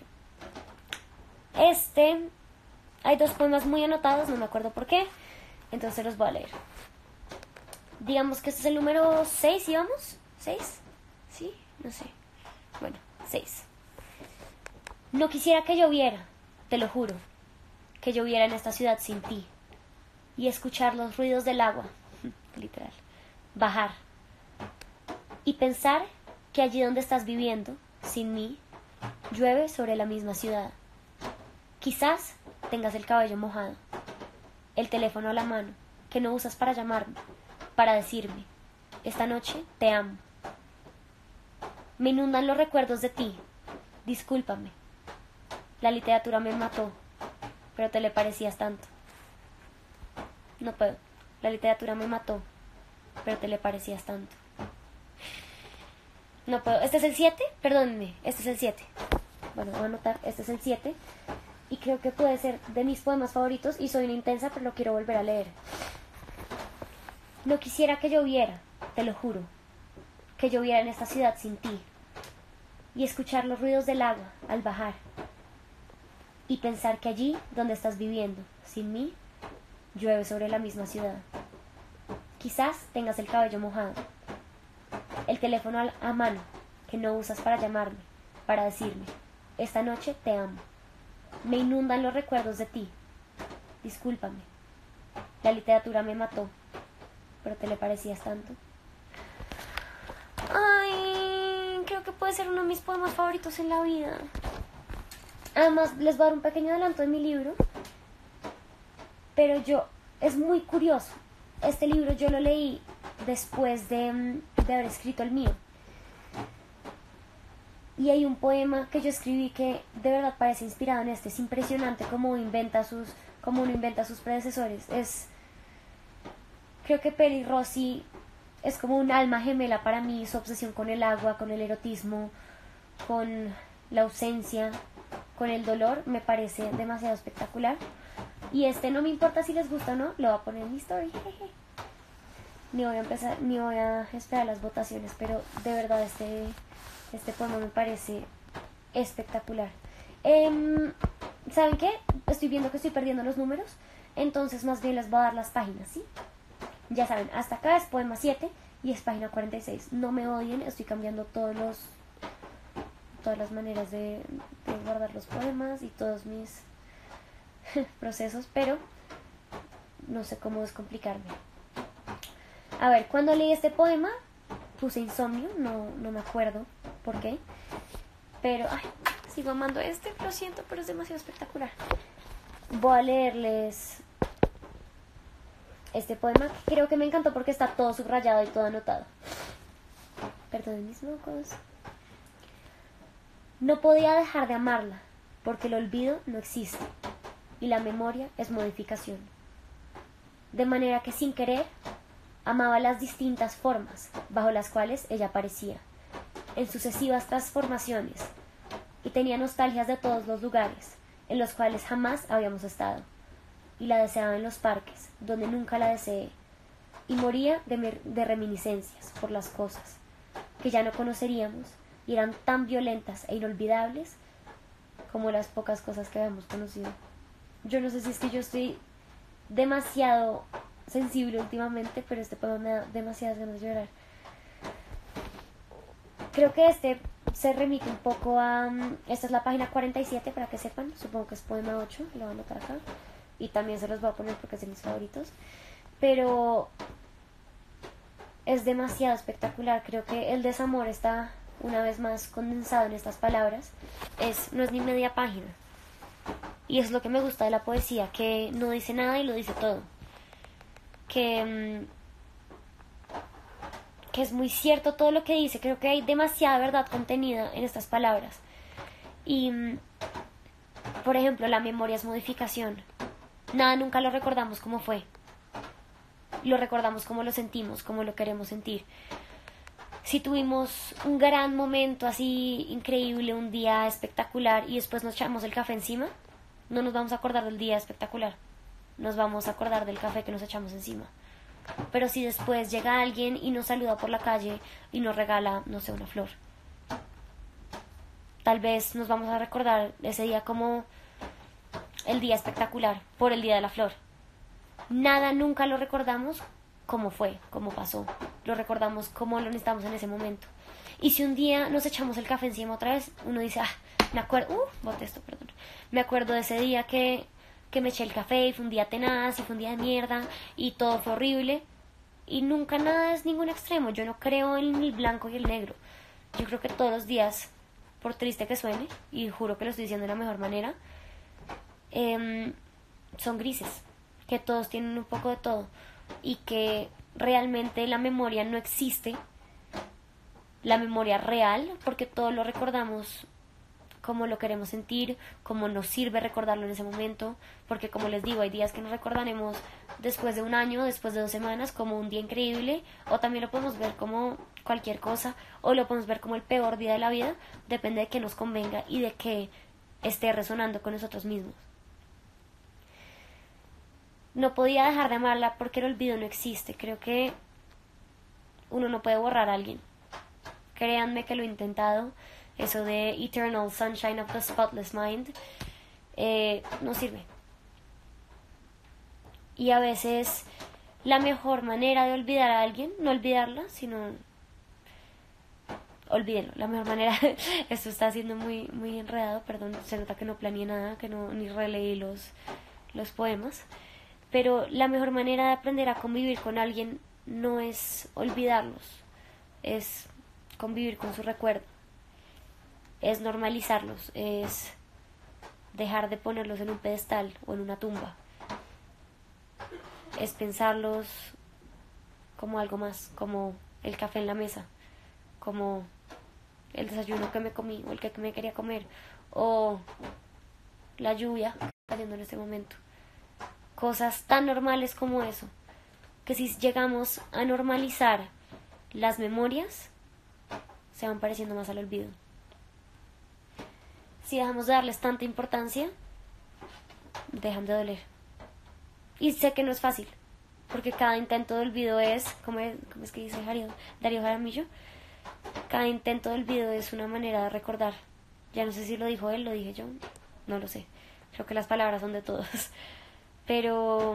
este, hay dos poemas muy anotados, no me acuerdo por qué, entonces los voy a leer. Digamos que este es el número seis, ¿íbamos? ¿seis? ¿Sí? No sé. Bueno, seis. No quisiera que lloviera, te lo juro, que lloviera en esta ciudad sin ti, y escuchar los ruidos del agua, literal, bajar, y pensar que allí donde estás viviendo, sin mí, llueve sobre la misma ciudad. Quizás tengas el cabello mojado, el teléfono a la mano, que no usas para llamarme, para decirme Esta noche te amo. Me inundan los recuerdos de ti. Discúlpame. La literatura me mató, pero te le parecías tanto. No puedo. La literatura me mató, pero te le parecías tanto. No puedo. ¿Este es el siete? Perdónenme, este es el siete. Bueno, voy a anotar, este es el siete. Y creo que puede ser de mis poemas favoritos y soy una intensa, pero lo quiero volver a leer. No quisiera que lloviera, te lo juro, que lloviera en esta ciudad sin ti, y escuchar los ruidos del agua al bajar, y pensar que allí, donde estás viviendo, sin mí, llueve sobre la misma ciudad. Quizás tengas el cabello mojado, el teléfono a mano que no usas para llamarme, para decirme, esta noche te amo. Me inundan los recuerdos de ti. Discúlpame. La literatura me mató, pero te le parecías tanto. Ay, creo que puede ser uno de mis poemas favoritos en la vida. Además, les voy a dar un pequeño adelanto de mi libro. Pero yo, es muy curioso. Este libro yo lo leí después de, de haber escrito el mío. Y hay un poema que yo escribí que de verdad parece inspirado en este. Es impresionante cómo inventa sus, cómo uno inventa a sus predecesores. Es, creo que Peri Rossi es como un alma gemela para mí. Su obsesión con el agua, con el erotismo, con la ausencia, con el dolor, me parece demasiado espectacular. Y este no me importa si les gusta o no, lo voy a poner en mi story. Ni voy a empezar, ni voy a esperar las votaciones, pero de verdad este, este poema me parece espectacular. Eh, ¿Saben qué? Estoy viendo que estoy perdiendo los números, entonces más bien les voy a dar las páginas, ¿sí? Ya saben, hasta acá es poema siete y es página cuarenta y seis. No me odien, estoy cambiando todos los, todas las maneras de, de guardar los poemas y todos mis procesos, pero no sé cómo descomplicarme. A ver, cuando leí este poema puse insomnio, no, no me acuerdo por qué, pero ay, sigo amando este, lo siento, pero es demasiado espectacular. Voy a leerles este poema, que creo que me encantó porque está todo subrayado y todo anotado. Perdón mis mocos. No podía dejar de amarla, porque el olvido no existe y la memoria es modificación. De manera que sin querer amaba las distintas formas bajo las cuales ella aparecía, en sucesivas transformaciones, y tenía nostalgias de todos los lugares en los cuales jamás habíamos estado, y la deseaba en los parques, donde nunca la deseé, y moría de, de reminiscencias por las cosas que ya no conoceríamos y eran tan violentas e inolvidables como las pocas cosas que habíamos conocido. Yo no sé si es que yo estoy demasiado sensible últimamente, pero este poema me da demasiadas ganas de llorar. Creo que este se remite un poco a... Esta es la página cuarenta y siete, para que sepan. Supongo que es poema ocho, lo voy a anotar acá. Y también se los voy a poner porque es de mis favoritos. Pero es demasiado espectacular. Creo que el desamor está una vez más condensado en estas palabras. Es, no es ni media página. Y es lo que me gusta de la poesía, que no dice nada y lo dice todo. Que, que es muy cierto todo lo que dice. Creo que hay demasiada verdad contenida en estas palabras. Y, por ejemplo, la memoria es modificación. Nada nunca lo recordamos como fue. Lo recordamos como lo sentimos, como lo queremos sentir. Si tuvimos un gran momento así increíble, un día espectacular y después nos echamos el café encima, no nos vamos a acordar del día espectacular. Nos vamos a acordar del café que nos echamos encima. Pero si después llega alguien y nos saluda por la calle y nos regala, no sé, una flor, tal vez nos vamos a recordar ese día como el día espectacular por el día de la flor. Nada nunca lo recordamos como fue, como pasó. Lo recordamos como lo necesitamos en ese momento. Y si un día nos echamos el café encima otra vez, uno dice, ah, me acuerdo, uh, boté esto, perdón. Me acuerdo de ese día que, que me eché el café y fue un día tenaz y fue un día de mierda y todo fue horrible. Y nunca nada es ningún extremo. Yo no creo en el blanco y el negro. Yo creo que todos los días, por triste que suene, y juro que lo estoy diciendo de la mejor manera, eh, son grises. Que todos tienen un poco de todo. Y que realmente la memoria no existe, la memoria real, porque todo lo recordamos como lo queremos sentir, como nos sirve recordarlo en ese momento, porque como les digo, hay días que nos recordaremos después de un año, después de dos semanas, como un día increíble, o también lo podemos ver como cualquier cosa, o lo podemos ver como el peor día de la vida, depende de que nos convenga y de que esté resonando con nosotros mismos. No podía dejar de amarla porque el olvido no existe. Creo que uno no puede borrar a alguien. Créanme que lo he intentado. Eso de Eternal Sunshine of the Spotless Mind eh, no sirve. Y a veces la mejor manera de olvidar a alguien, no olvidarla, sino olvídenlo. La mejor manera, esto está siendo muy, muy enredado, perdón, se nota que no planeé nada, que no ni releí los, los poemas. Pero la mejor manera de aprender a convivir con alguien no es olvidarlos, es convivir con su recuerdo, es normalizarlos, es dejar de ponerlos en un pedestal o en una tumba, es pensarlos como algo más, como el café en la mesa, como el desayuno que me comí o el que me quería comer, o la lluvia que está cayendo en este momento. Cosas tan normales como eso, que si llegamos a normalizar las memorias, se van pareciendo más al olvido. Si dejamos de darles tanta importancia, dejan de doler. Y sé que no es fácil, porque cada intento de olvido es, ¿cómo es, cómo es que dice Darío, Darío Jaramillo? Cada intento de olvido es una manera de recordar. Ya no sé si lo dijo él, lo dije yo, no lo sé. Creo que las palabras son de todos. Pero,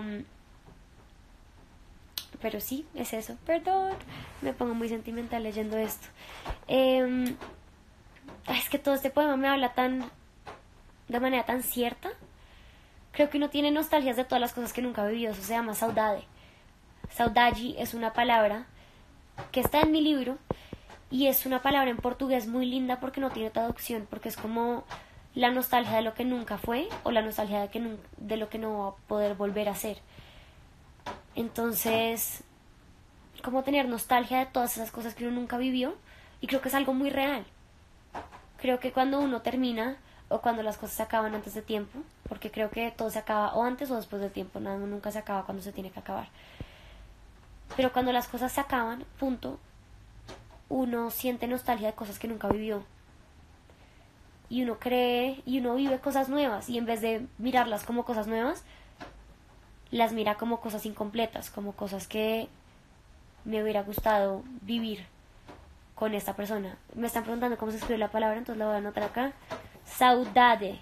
pero sí, es eso. Perdón, me pongo muy sentimental leyendo esto. Eh, es que todo este poema me habla tan, de manera tan cierta. Creo que uno tiene nostalgias de todas las cosas que nunca vivió. Eso se llama saudade. Saudade es una palabra que está en mi libro y es una palabra en portugués muy linda porque no tiene traducción, porque es como la nostalgia de lo que nunca fue o la nostalgia de, que nu- de lo que no va a poder volver a ser. Entonces, como tener nostalgia de todas esas cosas que uno nunca vivió, y creo que es algo muy real. Creo que cuando uno termina o cuando las cosas se acaban antes de tiempo, porque creo que todo se acaba o antes o después de tiempo, nada nunca se acaba cuando se tiene que acabar. Pero cuando las cosas se acaban, punto, uno siente nostalgia de cosas que nunca vivió. Y uno cree y uno vive cosas nuevas y en vez de mirarlas como cosas nuevas, las mira como cosas incompletas, como cosas que me hubiera gustado vivir con esta persona. Me están preguntando cómo se escribe la palabra, entonces la voy a anotar acá. Saudade.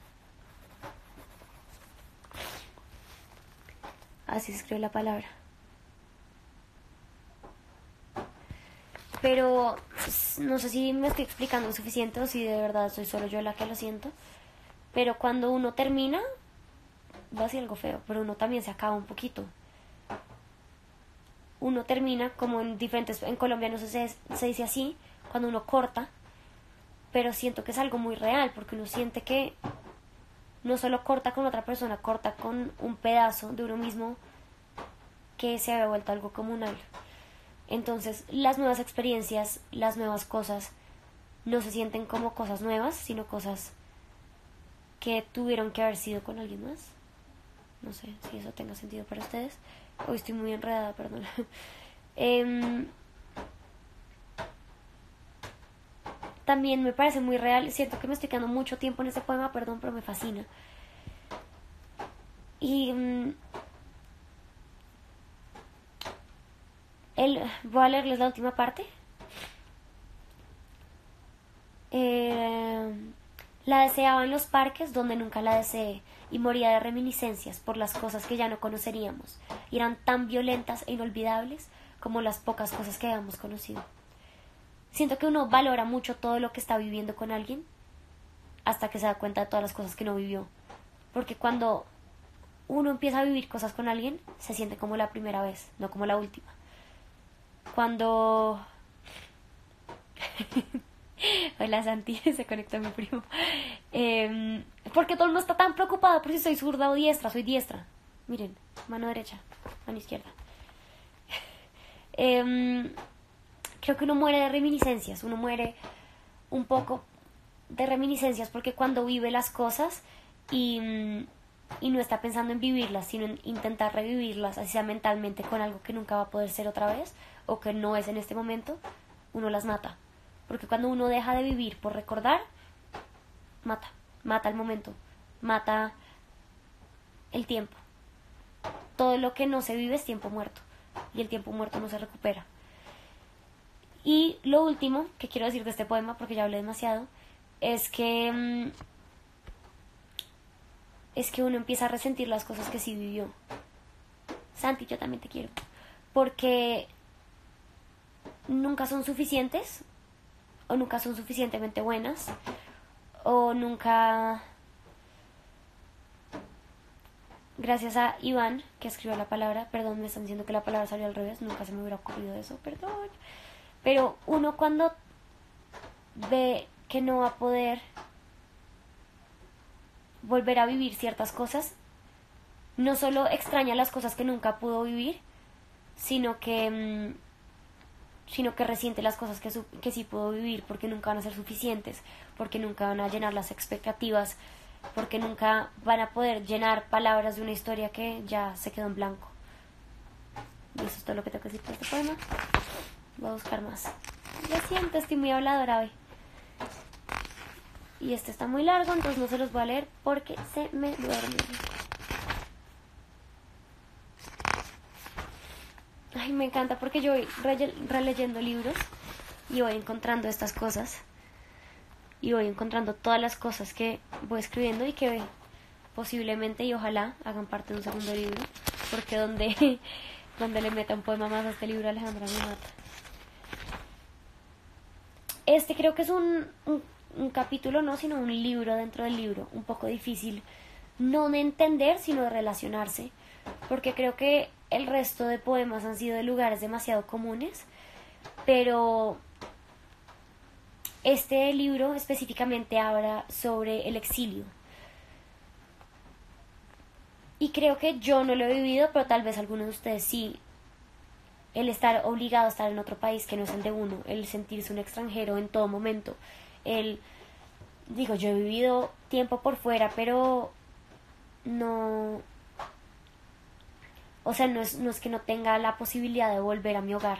Así se escribe la palabra. Pero no sé si me estoy explicando lo suficiente o si de verdad soy solo yo la que lo siento. Pero cuando uno termina, va a ser algo feo, pero uno también se acaba un poquito. Uno termina como en diferentes, en Colombia no sé si se, se dice así, cuando uno corta, pero siento que es algo muy real, porque uno siente que no solo corta con otra persona, corta con un pedazo de uno mismo que se había vuelto algo comunal. Entonces, las nuevas experiencias, las nuevas cosas, no se sienten como cosas nuevas, sino cosas que tuvieron que haber sido con alguien más. No sé si eso tenga sentido para ustedes. Hoy estoy muy enredada, perdón. eh, también me parece muy real. Siento que me estoy quedando mucho tiempo en este poema, perdón, pero me fascina. Y um, el, voy a leerles la última parte. Eh, la deseaba en los parques donde nunca la deseé y moría de reminiscencias por las cosas que ya no conoceríamos y eran tan violentas e inolvidables como las pocas cosas que habíamos conocido. Siento que uno valora mucho todo lo que está viviendo con alguien hasta que se da cuenta de todas las cosas que no vivió, porque cuando uno empieza a vivir cosas con alguien se siente como la primera vez, no como la última. Cuando hola Santi, se conectó a mi primo. Eh, porque todo el mundo está tan preocupado por si soy zurda o diestra. Soy diestra. Miren, mano derecha, mano izquierda. Eh, creo que uno muere de reminiscencias, uno muere un poco de reminiscencias porque cuando vive las cosas y, y no está pensando en vivirlas, sino en intentar revivirlas, así sea mentalmente con algo que nunca va a poder ser otra vez o que no es en este momento, uno las mata. Porque cuando uno deja de vivir por recordar, mata, mata el momento, mata el tiempo. Todo lo que no se vive es tiempo muerto y el tiempo muerto no se recupera. Y lo último que quiero decir de este poema, porque ya hablé demasiado, es que es que uno empieza a resentir las cosas que sí vivió. Santi, yo también te quiero, porque nunca son suficientes, o nunca son suficientemente buenas, o nunca... Gracias a Iván, que escribió la palabra, perdón, me están diciendo que la palabra salió al revés, nunca se me hubiera ocurrido eso, perdón. Pero uno cuando ve que no va a poder volver a vivir ciertas cosas, no solo extraña las cosas que nunca pudo vivir, sino que sino que resiente las cosas que, su, que sí pudo vivir, porque nunca van a ser suficientes, porque nunca van a llenar las expectativas, porque nunca van a poder llenar palabras de una historia que ya se quedó en blanco. Y eso es todo lo que tengo que decir por este poema. Voy a buscar más. Lo siento, estoy muy habladora hoy. Y este está muy largo, entonces no se los voy a leer porque se me duerme. Ay, me encanta porque yo voy re releyendo libros y voy encontrando estas cosas. Y voy encontrando todas las cosas que voy escribiendo y que posiblemente y ojalá hagan parte de un segundo libro. Porque donde, donde le meta un poema más a este libro, Alejandra me mata. Este creo que es un, un, un capítulo, no, sino un libro dentro del libro. Un poco difícil, no de entender, sino de relacionarse. Porque creo que el resto de poemas han sido de lugares demasiado comunes. Pero este libro específicamente habla sobre el exilio. Y creo que yo no lo he vivido, pero tal vez algunos de ustedes sí. El estar obligado a estar en otro país que no es el de uno, el sentirse un extranjero en todo momento. El, digo, yo he vivido tiempo por fuera, pero no... O sea, no es, no es que no tenga la posibilidad de volver a mi hogar.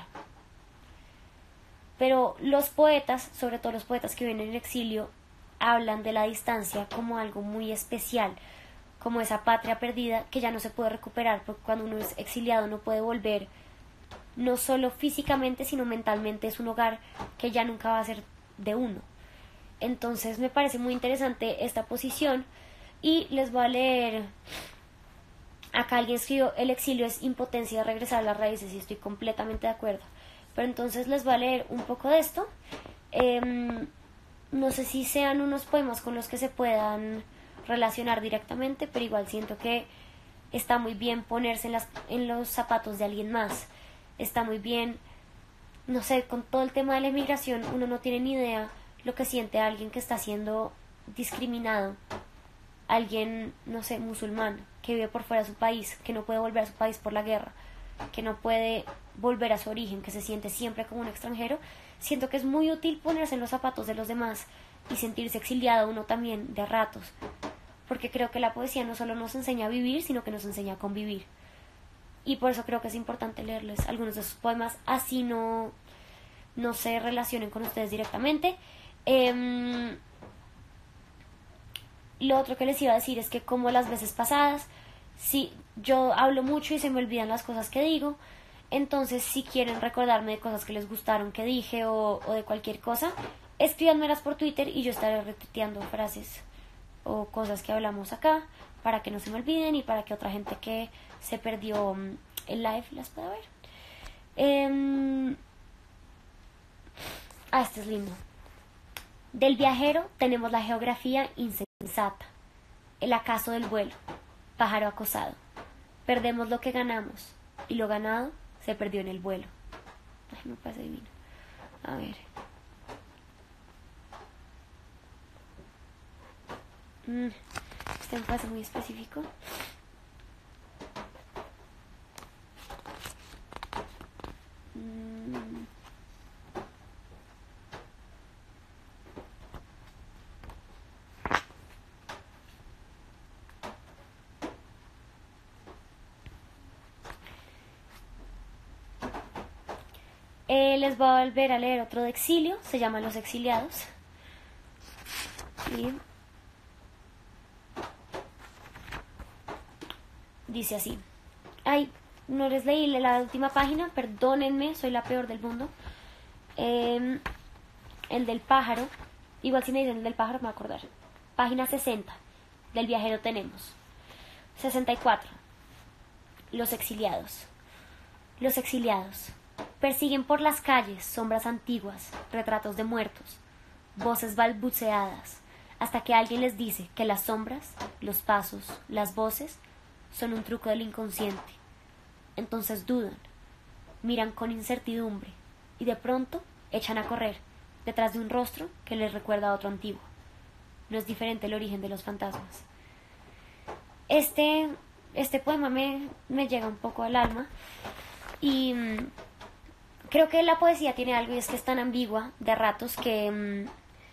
Pero los poetas, sobre todo los poetas que viven en exilio, hablan de la distancia como algo muy especial, como esa patria perdida que ya no se puede recuperar, porque cuando uno es exiliado no puede volver, no solo físicamente, sino mentalmente. Es un hogar que ya nunca va a ser de uno. Entonces me parece muy interesante esta posición y les voy a leer. Acá alguien escribió: el exilio es impotencia de regresar a las raíces, y estoy completamente de acuerdo. Pero entonces les voy a leer un poco de esto. Eh, no sé si sean unos poemas con los que se puedan relacionar directamente, pero igual siento que está muy bien ponerse en, las, en los zapatos de alguien más. Está muy bien, no sé, con todo el tema de la emigración, uno no tiene ni idea lo que siente alguien que está siendo discriminado. Alguien, no sé, musulmán, que vive por fuera de su país, que no puede volver a su país por la guerra, que no puede volver a su origen, que se siente siempre como un extranjero. Siento que es muy útil ponerse en los zapatos de los demás y sentirse exiliado uno también de ratos, porque creo que la poesía no solo nos enseña a vivir, sino que nos enseña a convivir. Y por eso creo que es importante leerles algunos de sus poemas, así no, no se relacionen con ustedes directamente. Eh, lo otro que les iba a decir es que, como las veces pasadas, si yo hablo mucho y se me olvidan las cosas que digo, entonces si quieren recordarme de cosas que les gustaron que dije o, o de cualquier cosa, escríbanmelas por Twitter y yo estaré retuiteando frases o cosas que hablamos acá para que no se me olviden y para que otra gente que se perdió el live las pueda ver. Eh... Ah, este es lindo. Del viajero tenemos la geografía insensata, el acaso del vuelo, pájaro acosado. Perdemos lo que ganamos y lo ganado se perdió en el vuelo. Ay, me parece divino. A ver. Mm, este me parece muy específico. Mm. Eh, les voy a volver a leer otro de exilio, se llama Los Exiliados. Y dice así. Ay, no les leí la última página, perdónenme, soy la peor del mundo. Eh, el del pájaro, igual si me dicen el del pájaro me voy a acordar. Página sesenta, del viajero tenemos. sesenta y cuatro. Los exiliados. Los exiliados. Persiguen por las calles sombras antiguas, retratos de muertos, voces balbuceadas, hasta que alguien les dice que las sombras, los pasos, las voces son un truco del inconsciente. Entonces dudan, miran con incertidumbre y de pronto echan a correr detrás de un rostro que les recuerda a otro antiguo. No es diferente el origen de los fantasmas. Este, este poema me, me llega un poco al alma y mmm, creo que la poesía tiene algo y es que es tan ambigua de ratos que, mmm,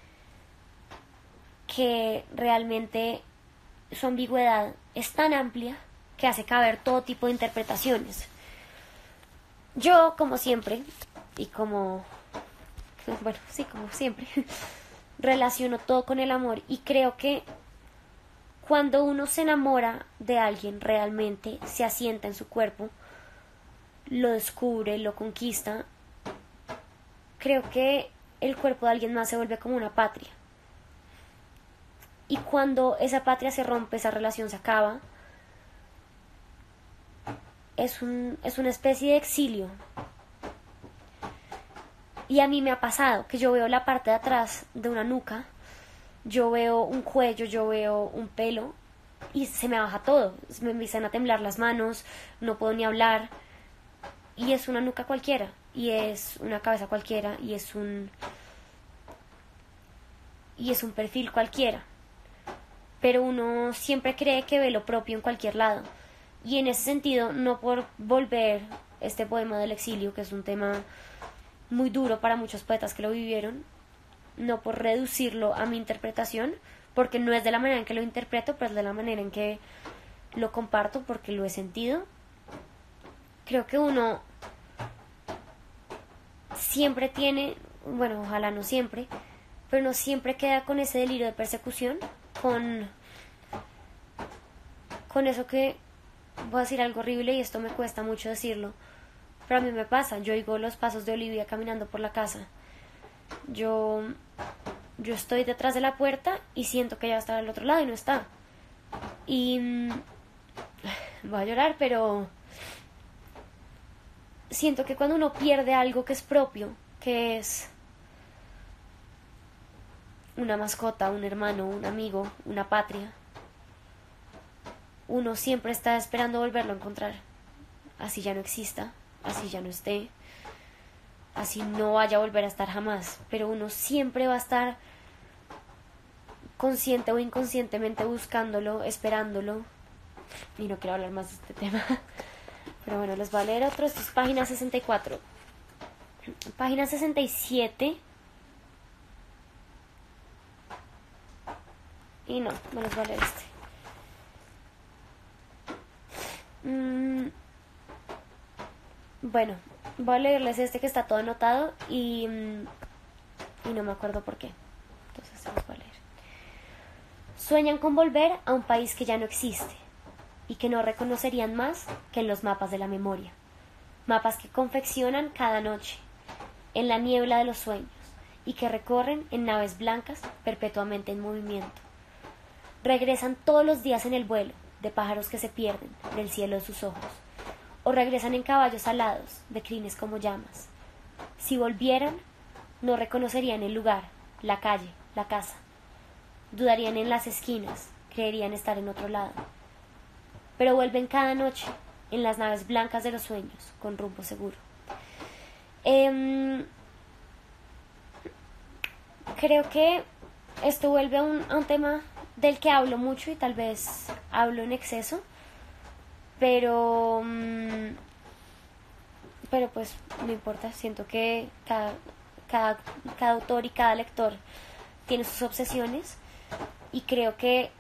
que realmente su ambigüedad es tan amplia que hace caber todo tipo de interpretaciones. Yo, como siempre, y como, bueno, sí, como siempre, relaciono todo con el amor y creo que cuando uno se enamora de alguien realmente, se asienta en su cuerpo, lo descubre, lo conquista, creo que el cuerpo de alguien más se vuelve como una patria. Y cuando esa patria se rompe, esa relación se acaba, es, un, es una especie de exilio. Y a mí me ha pasado que yo veo la parte de atrás de una nuca, yo veo un cuello, yo veo un pelo y se me baja todo, me empiezan a temblar las manos, no puedo ni hablar y es una nuca cualquiera y es una cabeza cualquiera y es un y es un perfil cualquiera, pero uno siempre cree que ve lo propio en cualquier lado y en ese sentido, no por volver este poema del exilio, que es un tema muy duro para muchos poetas que lo vivieron, no por reducirlo a mi interpretación, porque no es de la manera en que lo interpreto, pero es de la manera en que lo comparto, porque lo he sentido. Creo que uno siempre tiene, bueno, ojalá no siempre, pero no siempre queda con ese delirio de persecución, con, con eso que, voy a decir algo horrible y esto me cuesta mucho decirlo, pero a mí me pasa, yo oigo los pasos de Olivia caminando por la casa. Yo, yo estoy detrás de la puerta y siento que ella va a estar al otro lado y no está. Y mmm, voy a llorar, pero siento que cuando uno pierde algo que es propio, que es una mascota, un hermano, un amigo, una patria, uno siempre está esperando volverlo a encontrar. Así ya no exista, así ya no esté, así no vaya a volver a estar jamás, pero uno siempre va a estar consciente o inconscientemente buscándolo, esperándolo. Y no quiero hablar más de este tema, pero bueno, les voy a leer otro. Esto es página sesenta y cuatro. Página sesenta y siete. Y no, no les voy a leer este. Mm, bueno, voy a leerles este que está todo anotado y, y no me acuerdo por qué. Entonces se los voy a leer. Sueñan con volver a un país que ya no existe y que no reconocerían más que en los mapas de la memoria. Mapas que confeccionan cada noche en la niebla de los sueños y que recorren en naves blancas perpetuamente en movimiento. Regresan todos los días en el vuelo de pájaros que se pierden del cielo de sus ojos, o regresan en caballos alados de crines como llamas. Si volvieran, no reconocerían el lugar, la calle, la casa. Dudarían en las esquinas, creerían estar en otro lado. Pero vuelven cada noche en las naves blancas de los sueños, con rumbo seguro. Eh, creo que esto vuelve a un, a un tema del que hablo mucho y tal vez hablo en exceso, pero mmm, pero pues no importa, siento que cada, cada, cada autor y cada lector tiene sus obsesiones y creo que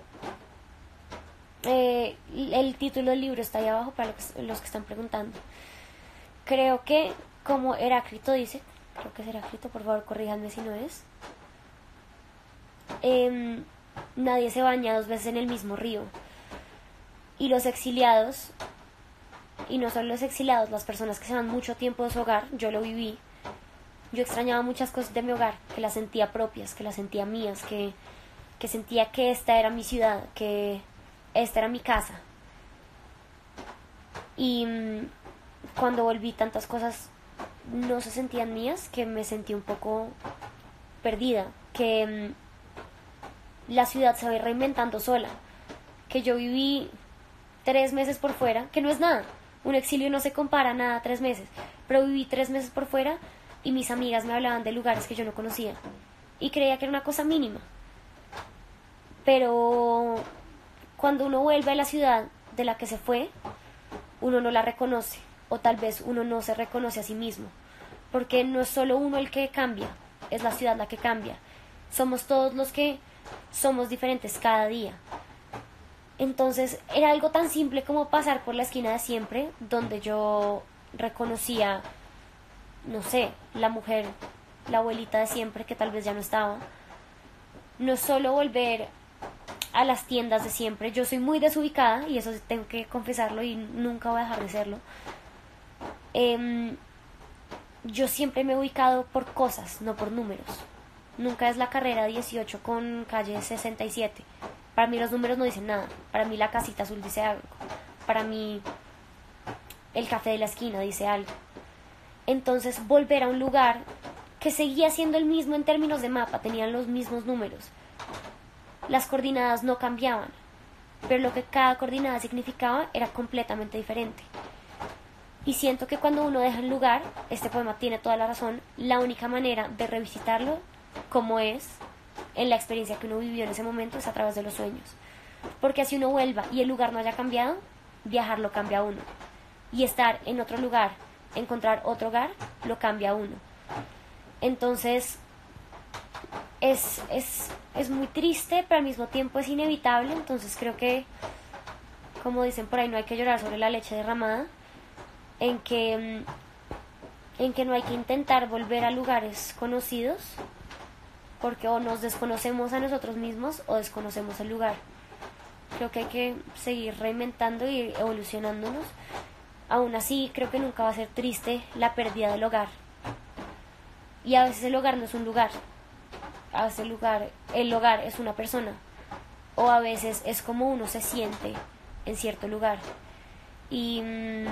eh, el título del libro está ahí abajo para los, los que están preguntando. Creo que como Heráclito dice, creo que es Heráclito, por favor corríjanme si no es, eh, nadie se baña dos veces en el mismo río. Y los exiliados, y no solo los exiliados, las personas que se van mucho tiempo de su hogar, yo lo viví, yo extrañaba muchas cosas de mi hogar, que las sentía propias, que las sentía mías, que, que sentía que esta era mi ciudad, que esta era mi casa. Y mmm, cuando volví tantas cosas no se sentían mías, que me sentí un poco perdida, que mmm, la ciudad se va reinventando sola, que yo viví tres meses por fuera, que no es nada, un exilio no se compara a nada, tres meses, pero viví tres meses por fuera y mis amigas me hablaban de lugares que yo no conocía y creía que era una cosa mínima, pero cuando uno vuelve a la ciudad de la que se fue, uno no la reconoce, o tal vez uno no se reconoce a sí mismo, porque no es solo uno el que cambia, es la ciudad la que cambia, somos todos los que somos diferentes cada día. Entonces era algo tan simple como pasar por la esquina de siempre, donde yo reconocía, no sé, la mujer, la abuelita de siempre, que tal vez ya no estaba. No solo volver a las tiendas de siempre, yo soy muy desubicada, y eso tengo que confesarlo y nunca voy a dejar de serlo. Eh, yo siempre me he ubicado por cosas, no por números. Nunca es la carrera dieciocho con calle sesenta y siete. Para mí los números no dicen nada. Para mí la casita azul dice algo. Para mí el café de la esquina dice algo. Entonces volver a un lugar que seguía siendo el mismo en términos de mapa, tenían los mismos números. Las coordenadas no cambiaban, pero lo que cada coordenada significaba era completamente diferente. Y siento que cuando uno deja el lugar, este poema tiene toda la razón, la única manera de revisitarlo como es, en la experiencia que uno vivió en ese momento, es a través de los sueños. Porque así uno vuelva y el lugar no haya cambiado, viajar lo cambia a uno. Y estar en otro lugar, encontrar otro hogar, lo cambia a uno. Entonces, es, es, es muy triste, pero al mismo tiempo es inevitable. Entonces creo que, como dicen por ahí, no hay que llorar sobre la leche derramada, en que, en que no hay que intentar volver a lugares conocidos, porque o nos desconocemos a nosotros mismos o desconocemos el lugar. Creo que hay que seguir reinventando y evolucionándonos. Aún así, creo que nunca va a ser triste la pérdida del hogar. Y a veces el hogar no es un lugar. A veces el lugar, el hogar es una persona. O a veces es como uno se siente en cierto lugar. Y,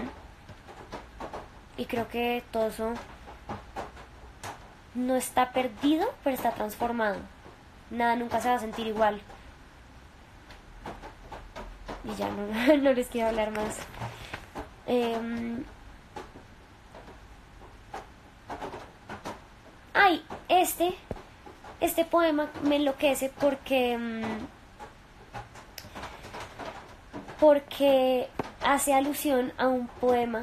y creo que todo eso no está perdido, pero está transformado. Nada nunca se va a sentir igual. Y ya no, no les quiero hablar más. Eh, ay, este, este poema me enloquece porque, porque hace alusión a un poema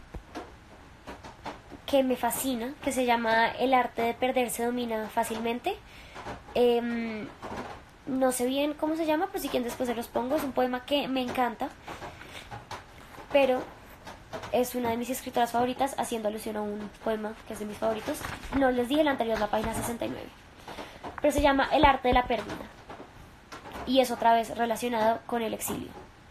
que me fascina, que se llama El arte de perderse domina fácilmente. Eh, no sé bien cómo se llama, pero si quieren después se los pongo. Es un poema que me encanta, pero es una de mis escritoras favoritas, haciendo alusión a un poema que es de mis favoritos. No les dije el anterior, la página sesenta y nueve. Pero se llama El arte de la pérdida, y es otra vez relacionado con el exilio.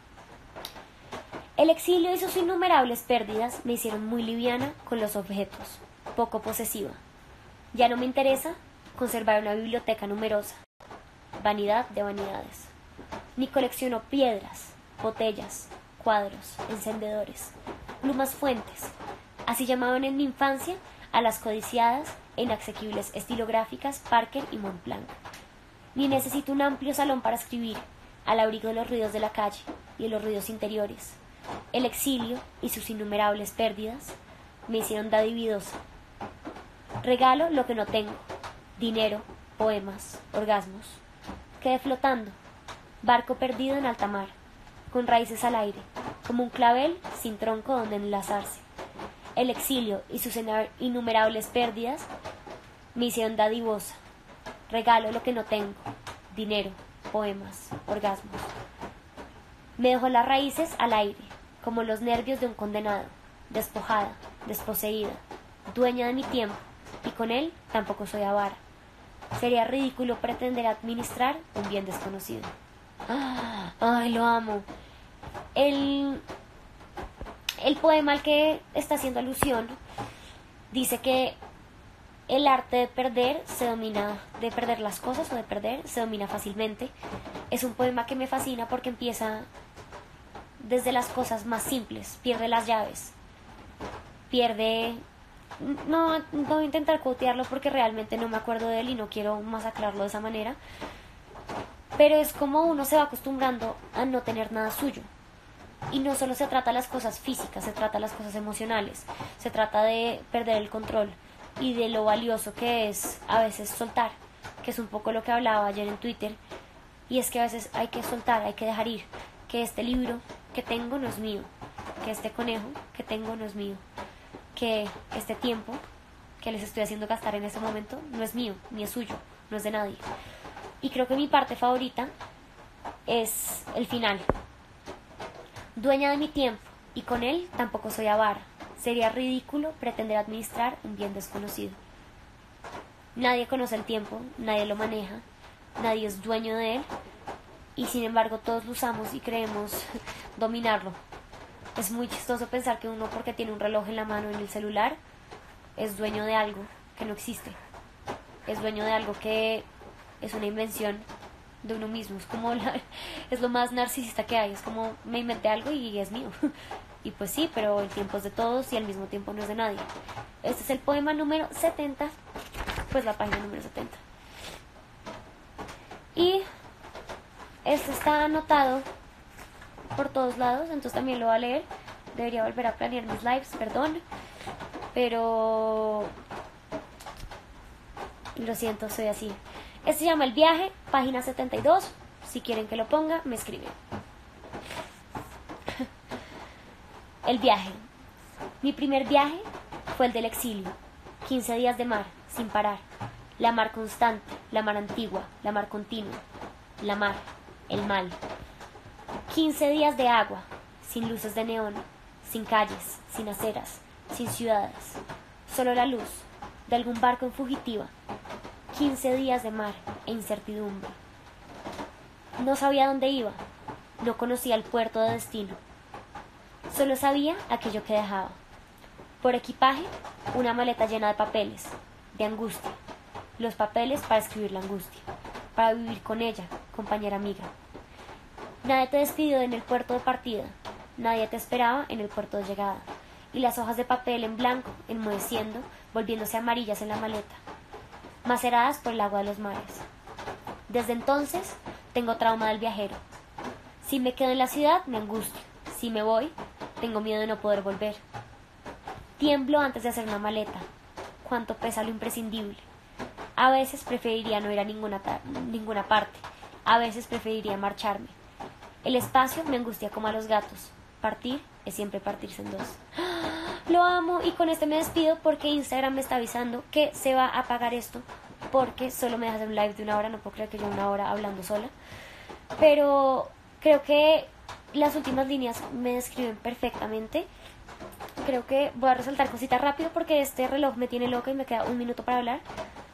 El exilio y sus innumerables pérdidas me hicieron muy liviana con los objetos, poco posesiva. Ya no me interesa conservar una biblioteca numerosa, vanidad de vanidades. Ni colecciono piedras, botellas, cuadros, encendedores, plumas fuentes. Así llamaban en mi infancia a las codiciadas e inasequibles estilográficas Parker y Montblanc. Ni necesito un amplio salón para escribir, al abrigo de los ruidos de la calle y de los ruidos interiores. El exilio y sus innumerables pérdidas me hicieron dadivosa. Regalo lo que no tengo: dinero, poemas, orgasmos. Quedé flotando, barco perdido en alta mar, con raíces al aire, como un clavel sin tronco donde enlazarse. El exilio y sus innumerables pérdidas me hicieron dadivosa. Regalo lo que no tengo: dinero, poemas, orgasmos. Me dejó las raíces al aire, como los nervios de un condenado, despojada, desposeída. dueña de mi tiempo, y con él tampoco soy avara. Sería ridículo pretender administrar un bien desconocido. Ah, ay, lo amo. El, el poema al que está haciendo alusión dice que el arte de perder se domina, de perder las cosas o de perder se domina fácilmente. Es un poema que me fascina porque empieza desde las cosas más simples. Pierde las llaves, pierde... No, no voy a intentar cotearlo porque realmente no me acuerdo de él y no quiero masacrarlo de esa manera. Pero es como uno se va acostumbrando a no tener nada suyo. Y no solo se trata de las cosas físicas, se trata de las cosas emocionales. Se trata de perder el control y de lo valioso que es a veces soltar, que es un poco lo que hablaba ayer en Twitter. Y es que a veces hay que soltar, hay que dejar ir. Que este libro que tengo no es mío, que este conejo que tengo no es mío, que este tiempo que les estoy haciendo gastar en este momento no es mío, ni es suyo, no es de nadie. Y creo que mi parte favorita es el final. Dueña de mi tiempo, y con él tampoco soy avara. Sería ridículo pretender administrar un bien desconocido. Nadie conoce el tiempo, nadie lo maneja, nadie es dueño de él, y sin embargo todos lo usamos y creemos dominarlo. Es muy chistoso pensar que uno, porque tiene un reloj en la mano, en el celular, es dueño de algo que no existe. Es dueño de algo que es una invención de uno mismo. Es como la, es lo más narcisista que hay. Es como me inventé algo y es mío. Y pues sí, pero el tiempo es de todos y al mismo tiempo no es de nadie. Este es el poema número setenta, pues la página número setenta. Y este está anotado por todos lados, entonces también lo voy a leer. Debería volver a planear mis lives, perdón, pero lo siento, soy así. Este se llama El viaje, página setenta y dos. Si quieren que lo ponga, me escriben. El viaje. Mi primer viaje fue el del exilio. quince días de mar, sin parar. La mar constante, la mar antigua, la mar continua. La mar, el mal. quince días de agua, sin luces de neón, sin calles, sin aceras, sin ciudades. Solo la luz de algún barco en fugitiva. quince días de mar e incertidumbre. No sabía dónde iba, no conocía el puerto de destino. Solo sabía aquello que dejaba. Por equipaje, una maleta llena de papeles, de angustia. Los papeles para escribir la angustia, para vivir con ella, compañera amiga. Nadie te despidió en el puerto de partida, nadie te esperaba en el puerto de llegada, y las hojas de papel en blanco, enmoheciendo, volviéndose amarillas en la maleta, maceradas por el agua de los mares. Desde entonces, tengo trauma del viajero. Si me quedo en la ciudad, me angustio. Si me voy, tengo miedo de no poder volver. Tiemblo antes de hacer una maleta. Cuánto pesa lo imprescindible. A veces preferiría no ir a ninguna, ninguna parte. A veces preferiría marcharme. El espacio me angustia como a los gatos. Partir es siempre partirse en dos. Lo amo, y con este me despido porque Instagram me está avisando que se va a apagar esto porque solo me deja hacer un live de una hora. No puedo creer que yo una hora hablando sola, pero creo que las últimas líneas me describen perfectamente. Creo que voy a resaltar cositas rápido porque este reloj me tiene loca y me queda un minuto para hablar.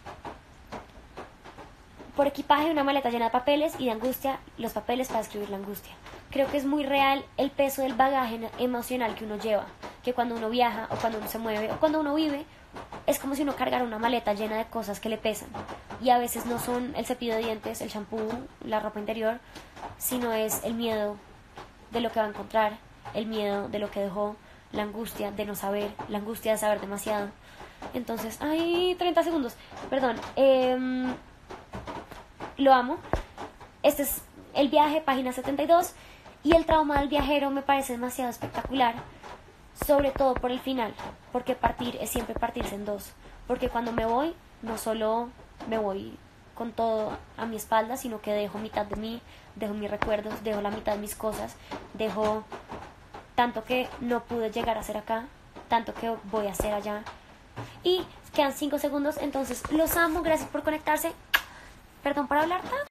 Por equipaje, una maleta llena de papeles y de angustia, los papeles para escribir la angustia. Creo que es muy real el peso del bagaje emocional que uno lleva, que cuando uno viaja o cuando uno se mueve o cuando uno vive, es como si uno cargara una maleta llena de cosas que le pesan. Y a veces no son el cepillo de dientes, el shampoo, la ropa interior, sino es el miedo de lo que va a encontrar, el miedo de lo que dejó, la angustia de no saber, la angustia de saber demasiado. Entonces, ay, treinta segundos, perdón. Eh, lo amo. Este es El viaje, página setenta y dos. Y el trauma del viajero me parece demasiado espectacular, sobre todo por el final, porque partir es siempre partirse en dos. Porque cuando me voy, no solo me voy con todo a mi espalda, sino que dejo mitad de mí, dejo mis recuerdos, dejo la mitad de mis cosas, dejo tanto que no pude llegar a hacer acá, tanto que voy a hacer allá. Y quedan cinco segundos, entonces los amo, gracias por conectarse. Perdón por hablar tanto.